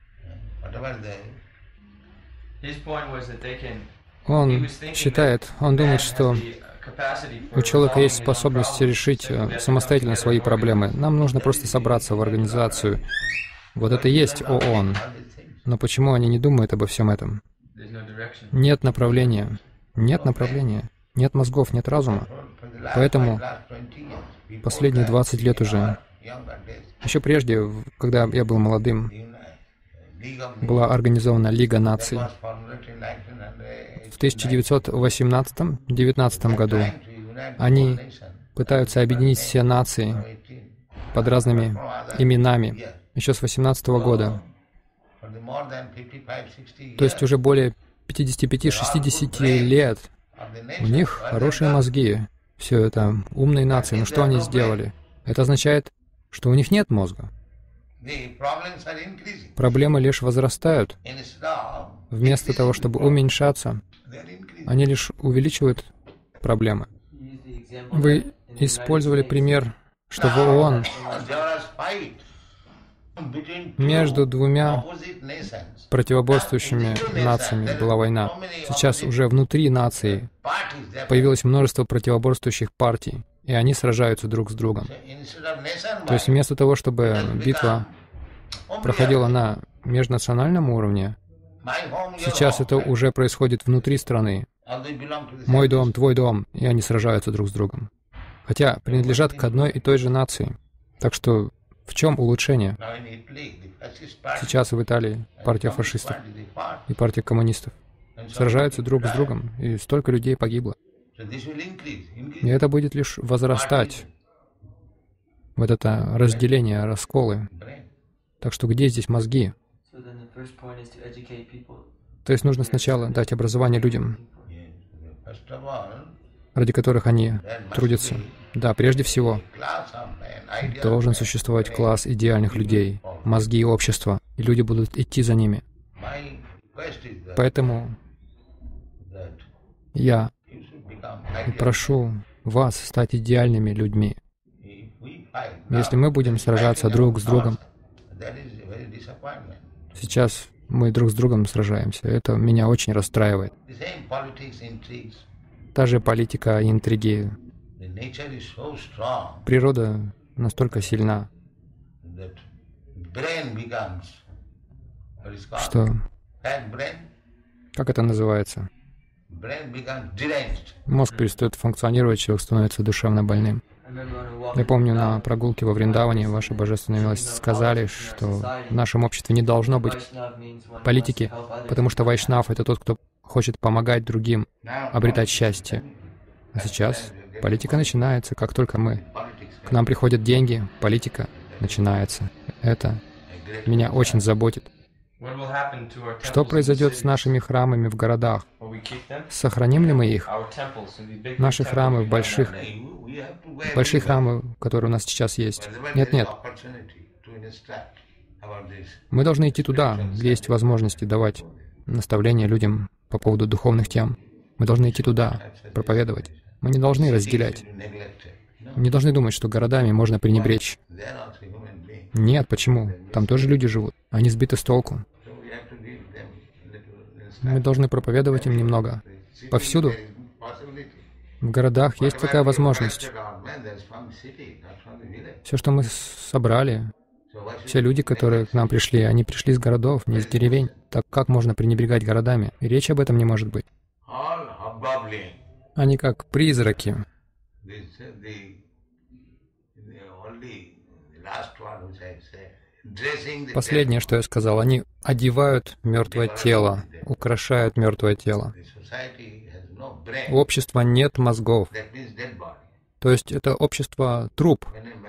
Он считает, он думает, что у человека есть способность решить самостоятельно свои проблемы. Нам нужно просто собраться в организацию. Вот это и есть ООН. Но почему они не думают обо всем этом? Нет направления. Нет направления. Нет мозгов, нет разума. Поэтому последние двадцать лет уже, еще прежде, когда я был молодым, была организована Лига наций. В тысяча девятьсот восемнадцатом — девятнадцатом году они пытаются объединить все нации под разными именами еще с восемнадцатого года. То есть уже более пятидесяти пяти — шестидесяти лет. У них хорошие мозги. Все это умные нации. Но что они сделали? Это означает, что у них нет мозга. Проблемы лишь возрастают. Вместо того, чтобы уменьшаться, они лишь увеличивают проблемы. Вы использовали пример, что в ООН между двумя противоборствующими нациями была война. Сейчас уже внутри нации появилось множество противоборствующих партий, и они сражаются друг с другом. То есть вместо того, чтобы битва проходила на межнациональном уровне, сейчас это уже происходит внутри страны. Мой дом, твой дом, и они сражаются друг с другом. Хотя принадлежат к одной и той же нации. Так что в чем улучшение? Сейчас в Италии партия фашистов и партия коммунистов сражаются друг с другом, и столько людей погибло. И это будет лишь возрастать, вот это разделение, расколы. Так что где здесь мозги? То есть нужно сначала дать образование людям, ради которых они трудятся. Да, прежде всего, должен существовать класс идеальных людей, мозги общества, и люди будут идти за ними. Поэтому я прошу вас стать идеальными людьми. Если мы будем сражаться друг с другом, сейчас мы друг с другом сражаемся, это меня очень расстраивает. Та же политика и интриги. Природа настолько сильна, что... Как это называется? Мозг перестает функционировать, человек становится душевно больным. Я помню, на прогулке во Вриндаване Ваша Божественная Милость сказали, что в нашем обществе не должно быть политики, потому что вайшнав — это тот, кто хочет помогать другим обретать счастье. А сейчас политика начинается, как только мы. К нам приходят деньги, политика начинается. Это меня очень заботит. Что произойдет с нашими храмами в городах? Сохраним ли мы их? Наши храмы в больших, большие храмы, которые у нас сейчас есть. Нет-нет. Мы должны идти туда, где есть возможности давать наставления людям по поводу духовных тем. Мы должны идти туда, проповедовать. Мы не должны разделять. Не должны думать, что городами можно пренебречь. Нет, почему? Там тоже люди живут. Они сбиты с толку. Мы должны проповедовать им немного. Повсюду. В городах есть такая возможность. Все, что мы собрали, все люди, которые к нам пришли, они пришли из городов, не из деревень. Так как можно пренебрегать городами? И речи об этом не может быть. Они как призраки. Последнее, что я сказал, они одевают мертвое тело, украшают мертвое тело. У общества нет мозгов. То есть это общество труп.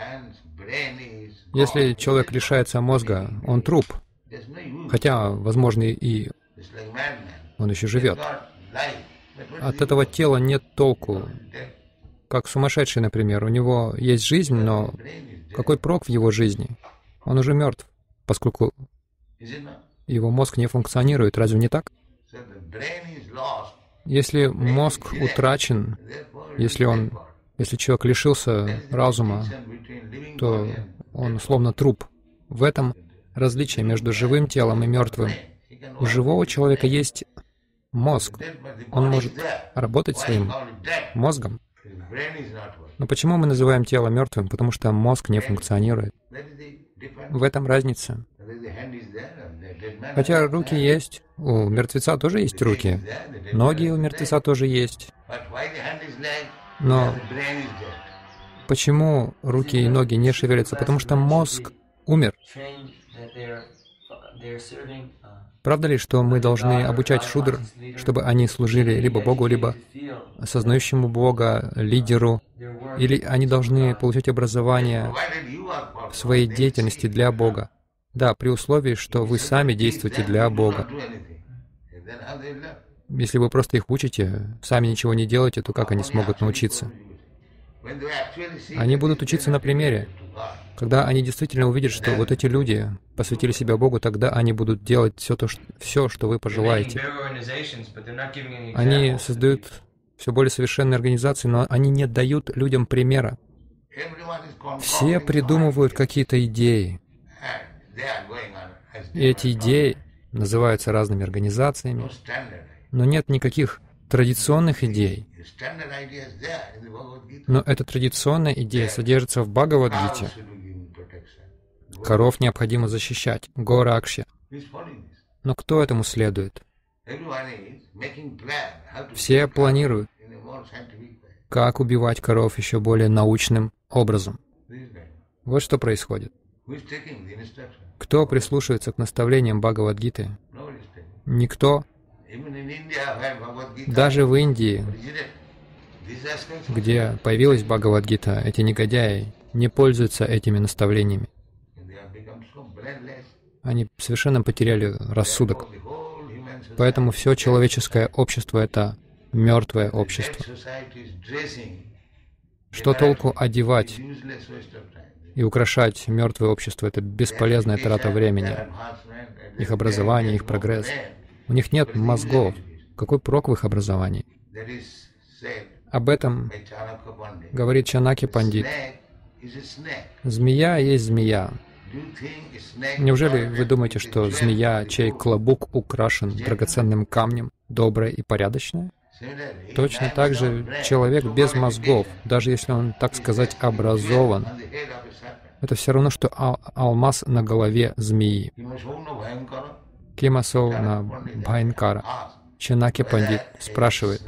Если человек лишается мозга, он труп. Хотя, возможно, и он еще живет. От этого тела нет толку. Как сумасшедший, например. У него есть жизнь, но какой прок в его жизни? Он уже мертв, поскольку его мозг не функционирует. Разве не так? Если мозг утрачен, если он, если человек лишился разума, то он словно труп. В этом различие между живым телом и мертвым. У живого человека есть мозг. Он может работать своим мозгом. Но почему мы называем тело мертвым? Потому что мозг не функционирует. В этом разница. Хотя руки есть, у мертвеца тоже есть руки, ноги у мертвеца тоже есть. Но почему руки и ноги не шевелятся? Потому что мозг умер. Правда ли, что мы должны обучать шудр, чтобы они служили либо Богу, либо осознающему Бога, лидеру, или они должны получать образование в своей деятельности для Бога? Да, при условии, что вы сами действуете для Бога. Если вы просто их учите, сами ничего не делаете, то как они смогут научиться? Они будут учиться на примере. Когда они действительно увидят, что вот эти люди посвятили себя Богу, тогда они будут делать все, то, что, все, что вы пожелаете. Они создают все более совершенные организации, но они не дают людям примера. Все придумывают какие-то идеи. И эти идеи называются разными организациями, но нет никаких традиционных идей. Но эта традиционная идея содержится в Бхагавад-гите. Коров необходимо защищать, Горакшя. Но кто этому следует? Все планируют, как убивать коров еще более научным образом. Вот что происходит. Кто прислушивается к наставлениям Бхагавад-гиты? Никто. Даже в Индии, где появилась Бхагавад-гита, эти негодяи не пользуются этими наставлениями. Они совершенно потеряли рассудок. Поэтому все человеческое общество — это мертвое общество. Что толку одевать и украшать мертвое общество? Это бесполезная трата времени. Их образование, их прогресс. У них нет мозгов. Какой прок в их образовании? Об этом говорит Чанакья Пандит. Змея есть змея. Неужели вы думаете, что змея, чей клобук украшен драгоценным камнем, добрая и порядочная? Точно так же человек без мозгов, даже если он, так сказать, образован, это все равно, что ал- алмаз на голове змеи. Кимасов на Бхайнкара. Чанакья Пандит спрашивает,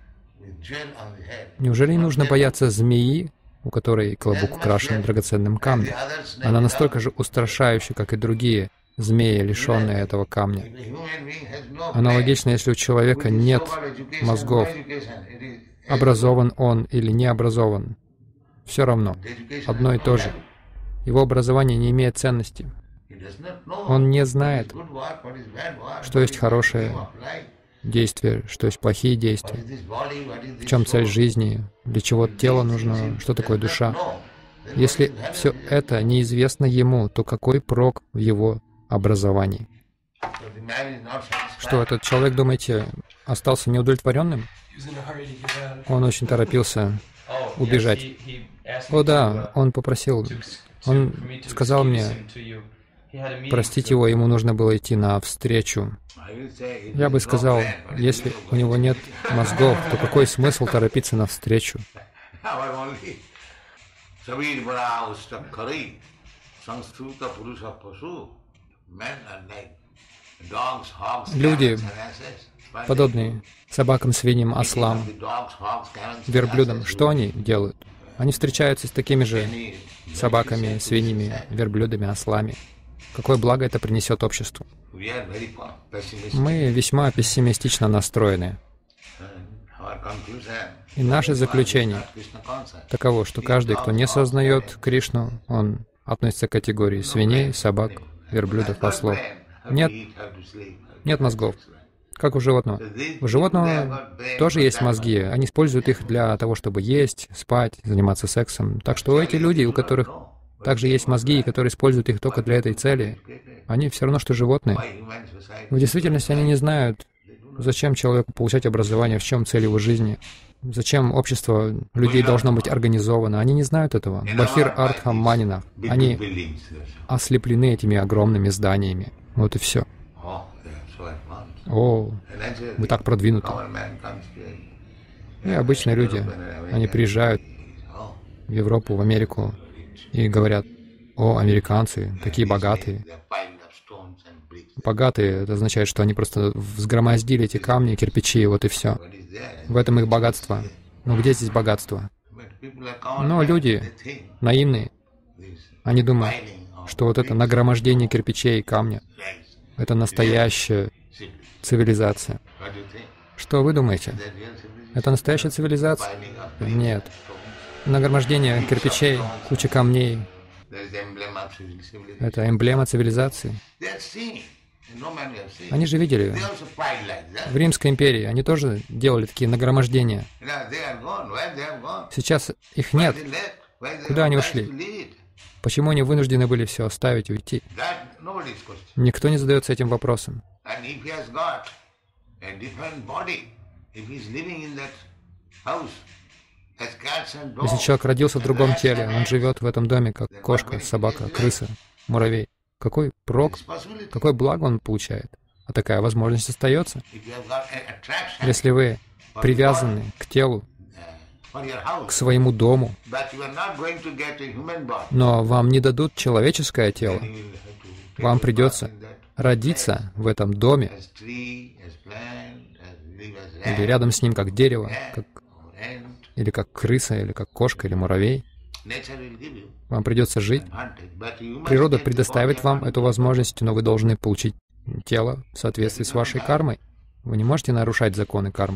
неужели не нужно бояться змеи, у которой клобук украшен драгоценным камнем? Она настолько же устрашающая, как и другие змеи, лишенные этого камня. Аналогично, если у человека нет мозгов, образован он или не образован, все равно, одно и то же. Его образование не имеет ценности. Он не знает, что есть хорошее действие, что есть плохие действия, в чем цель жизни, для чего тело нужно, что такое душа. Если все это неизвестно ему, то какой прок в его образовании? Что, этот человек, думаете, остался неудовлетворенным? Он очень торопился убежать. О да, он попросил, он сказал мне простить его, ему нужно было идти навстречу. Я бы сказал, если у него нет мозгов, то какой смысл торопиться навстречу? Люди, подобные собакам, свиньям, ослам, верблюдам, что они делают? Они встречаются с такими же собаками, свиньями, верблюдами, ослами. Какое благо это принесет обществу? Мы весьма пессимистично настроены. И наше заключение таково, что каждый, кто не сознает Кришну, он относится к категории свиней, собак, верблюдов, ослов. Нет, нет мозгов, как у животного. У животного тоже есть мозги, они используют их для того, чтобы есть, спать, заниматься сексом. Так что эти люди, у которых также есть мозги, которые используют их только для этой цели, они все равно, что животные. В действительности они не знают, зачем человеку получать образование, в чем цель его жизни, зачем общество людей должно быть организовано. Они не знают этого. Бахир Артхам Манина. Они ослеплены этими огромными зданиями. Вот и все. О, мы так продвинуты. И обычные люди, они приезжают в Европу, в Америку и говорят: о, американцы, такие богатые. Богатые — это означает, что они просто взгромоздили эти камни, кирпичи, вот и все. В этом их богатство. Но где здесь богатство? Но люди наивные. Они думают, что вот это нагромождение кирпичей и камня — это настоящая цивилизация. Что вы думаете? Это настоящая цивилизация? Нет. Нагромождение кирпичей, куча камней — это эмблема цивилизации. Они же видели, в Римской империи они тоже делали такие нагромождения. Сейчас их нет. Куда они ушли? Почему они вынуждены были все оставить и уйти? Никто не задается этим вопросом. Если человек родился в другом теле, он живет в этом доме, как кошка, собака, крыса, муравей. Какой прок, какое благо он получает? А такая возможность остается. Если вы привязаны к телу, к своему дому, но вам не дадут человеческое тело, вам придется родиться в этом доме, или рядом с ним как дерево, как, или как крыса, или как кошка, или муравей. Вам придется жить. Природа предоставит вам эту возможность, но вы должны получить тело в соответствии с вашей кармой. Вы не можете нарушать законы кармы.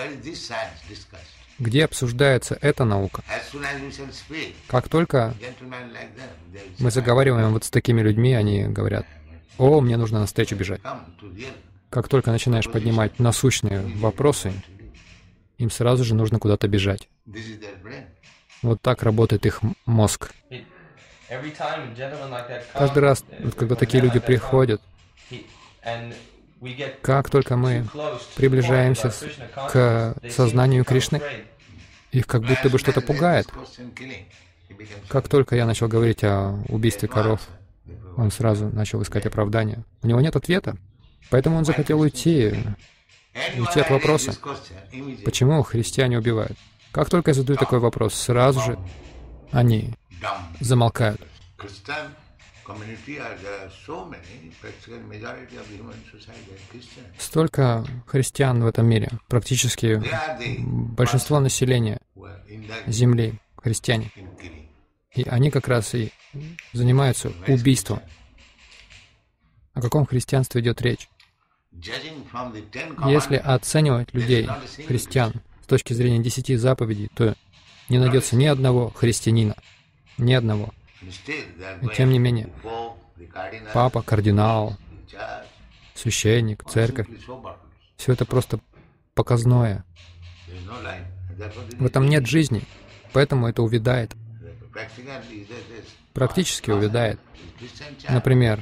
Где обсуждается эта наука? Как только мы заговариваем вот с такими людьми, они говорят: «О, мне нужно навстречу бежать». Как только начинаешь поднимать насущные вопросы, им сразу же нужно куда-то бежать. Вот так работает их мозг. Каждый раз, вот когда такие люди приходят, как только мы приближаемся к сознанию Кришны, их как будто бы что-то пугает. Как только я начал говорить о убийстве коров, он сразу начал искать оправдания. У него нет ответа, поэтому он захотел уйти, уйти от вопроса. Почему христиане убивают? Как только я задаю такой вопрос, сразу же они замолкают. Столько христиан в этом мире, практически большинство населения Земли — христиане. И они как раз и занимаются убийством. О каком христианстве идет речь? Если оценивать людей, христиан, с точки зрения десяти заповедей, то не найдется ни одного христианина, ни одного. И тем не менее, папа, кардинал, священник, церковь — все это просто показное. В этом нет жизни, поэтому это увядает. Практически увядает. Например,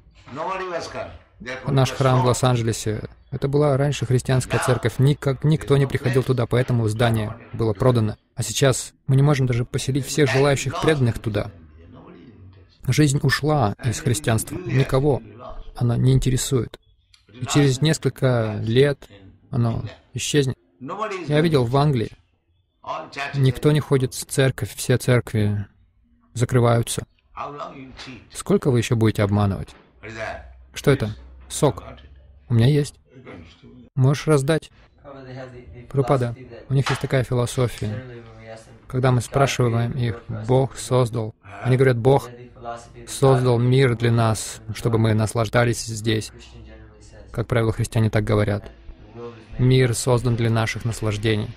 наш храм в Лос-Анджелесе — это была раньше христианская церковь. Никак, никто не приходил туда, поэтому здание было продано. А сейчас мы не можем даже поселить всех желающих преданных туда. Жизнь ушла из христианства. Никого она не интересует. И через несколько лет оно исчезнет. Я видел в Англии, никто не ходит в церковь, все церкви закрываются. Сколько вы еще будете обманывать? Что это? Сок. У меня есть. Можешь раздать. Прабхупада, у них есть такая философия. Когда мы спрашиваем их, Бог создал, они говорят, Бог создал мир для нас, чтобы мы наслаждались здесь. Как правило, христиане так говорят. Мир создан для наших наслаждений.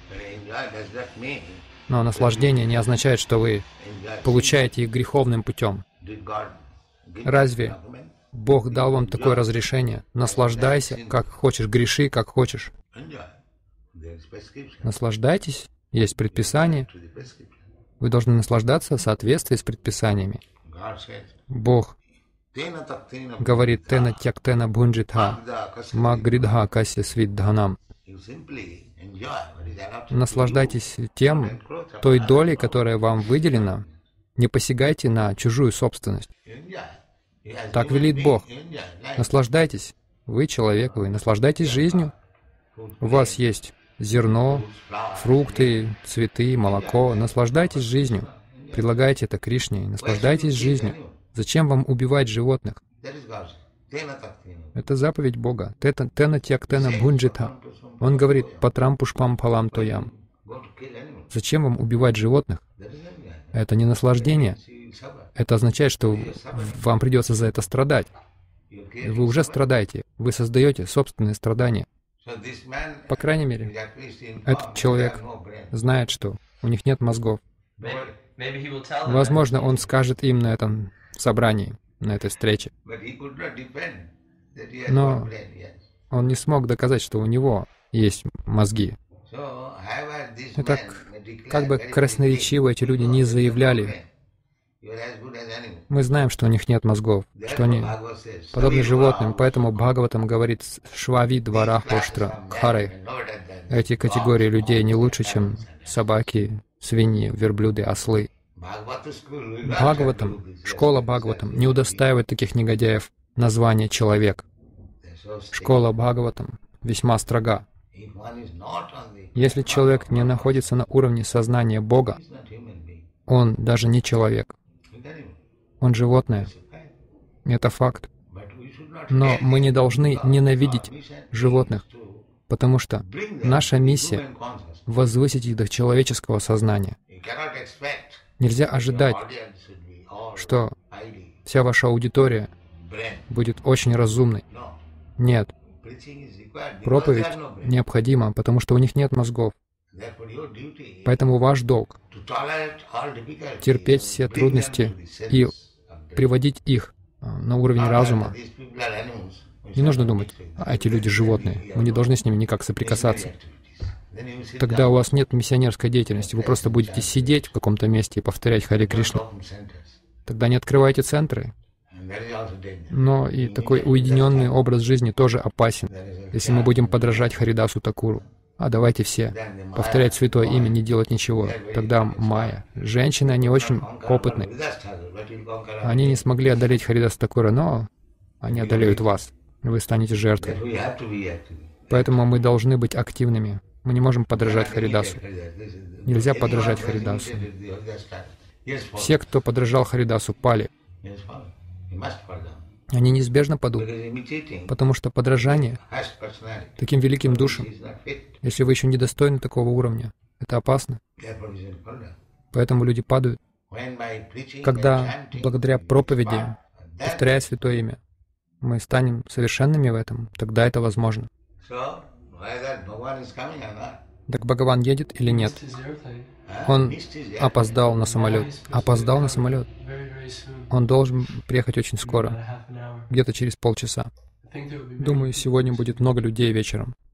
Но наслаждение не означает, что вы получаете их греховным путем. Разве Бог дал вам такое разрешение? Наслаждайся, как хочешь, греши, как хочешь. Наслаждайтесь, есть предписание. Вы должны наслаждаться в соответствии с предписаниями. Бог говорит, «Тена тяктена бхунджитха, магридха касья свиддханам». Наслаждайтесь тем, той долей, которая вам выделена. Не посягайте на чужую собственность. Так велит Бог. Наслаждайтесь. Вы человек, вы наслаждайтесь жизнью. У вас есть зерно, фрукты, цветы, молоко. Наслаждайтесь жизнью. Предлагайте это Кришне. Наслаждайтесь жизнью. Зачем вам убивать животных? Это заповедь Бога. Тена тяктена бхунджитха. Он говорит, патрам пушпам палам тоям. Зачем вам убивать животных? Это не наслаждение. Это означает, что вам придется за это страдать. Вы уже страдаете. Вы создаете собственные страдания. По крайней мере, этот человек знает, что у них нет мозгов. Возможно, он скажет им на этом собрании, на этой встрече. Но он не смог доказать, что у него есть мозги. Итак, как бы красноречиво эти люди не заявляли, мы знаем, что у них нет мозгов, что они подобны животным, поэтому Бхагаватам говорит «Швави дварах оштра кхары». Эти категории людей не лучше, чем собаки, свиньи, верблюды, ослы. Бхагаватам, школа Бхагаватам не удостаивает таких негодяев названия «человек». Школа Бхагаватам весьма строга. Если человек не находится на уровне сознания Бога, он даже не человек. Он животное. Это факт. Но мы не должны ненавидеть животных, потому что наша миссия — возвысить их до человеческого сознания. Нельзя ожидать, что вся ваша аудитория будет очень разумной. Нет. Проповедь необходима, потому что у них нет мозгов. Поэтому ваш долг — терпеть все трудности и приводить их на уровень разума. Не нужно думать, а эти люди животные, мы не должны с ними никак соприкасаться. Тогда у вас нет миссионерской деятельности, вы просто будете сидеть в каком-то месте и повторять Харе Кришна. Тогда не открывайте центры. Но и такой уединенный образ жизни тоже опасен, если мы будем подражать Харидасу Такуру. А давайте все повторять святое имя, не делать ничего. Тогда майя. Женщины, они очень опытны. Они не смогли одолеть Харидаса Такура, но они одолеют вас. Вы станете жертвой. Поэтому мы должны быть активными. Мы не можем подражать Харидасу. Нельзя подражать Харидасу. Все, кто подражал Харидасу, пали. Они неизбежно падут, потому что подражание таким великим душам, если вы еще недостойны такого уровня, это опасно. Поэтому люди падают. Когда благодаря проповеди, повторяя святое имя, мы станем совершенными в этом, тогда это возможно. Так Бхагаван едет или нет? Он опоздал на самолет. Опоздал на самолет. Он должен приехать очень скоро, где-то через полчаса. Думаю, сегодня будет много людей вечером.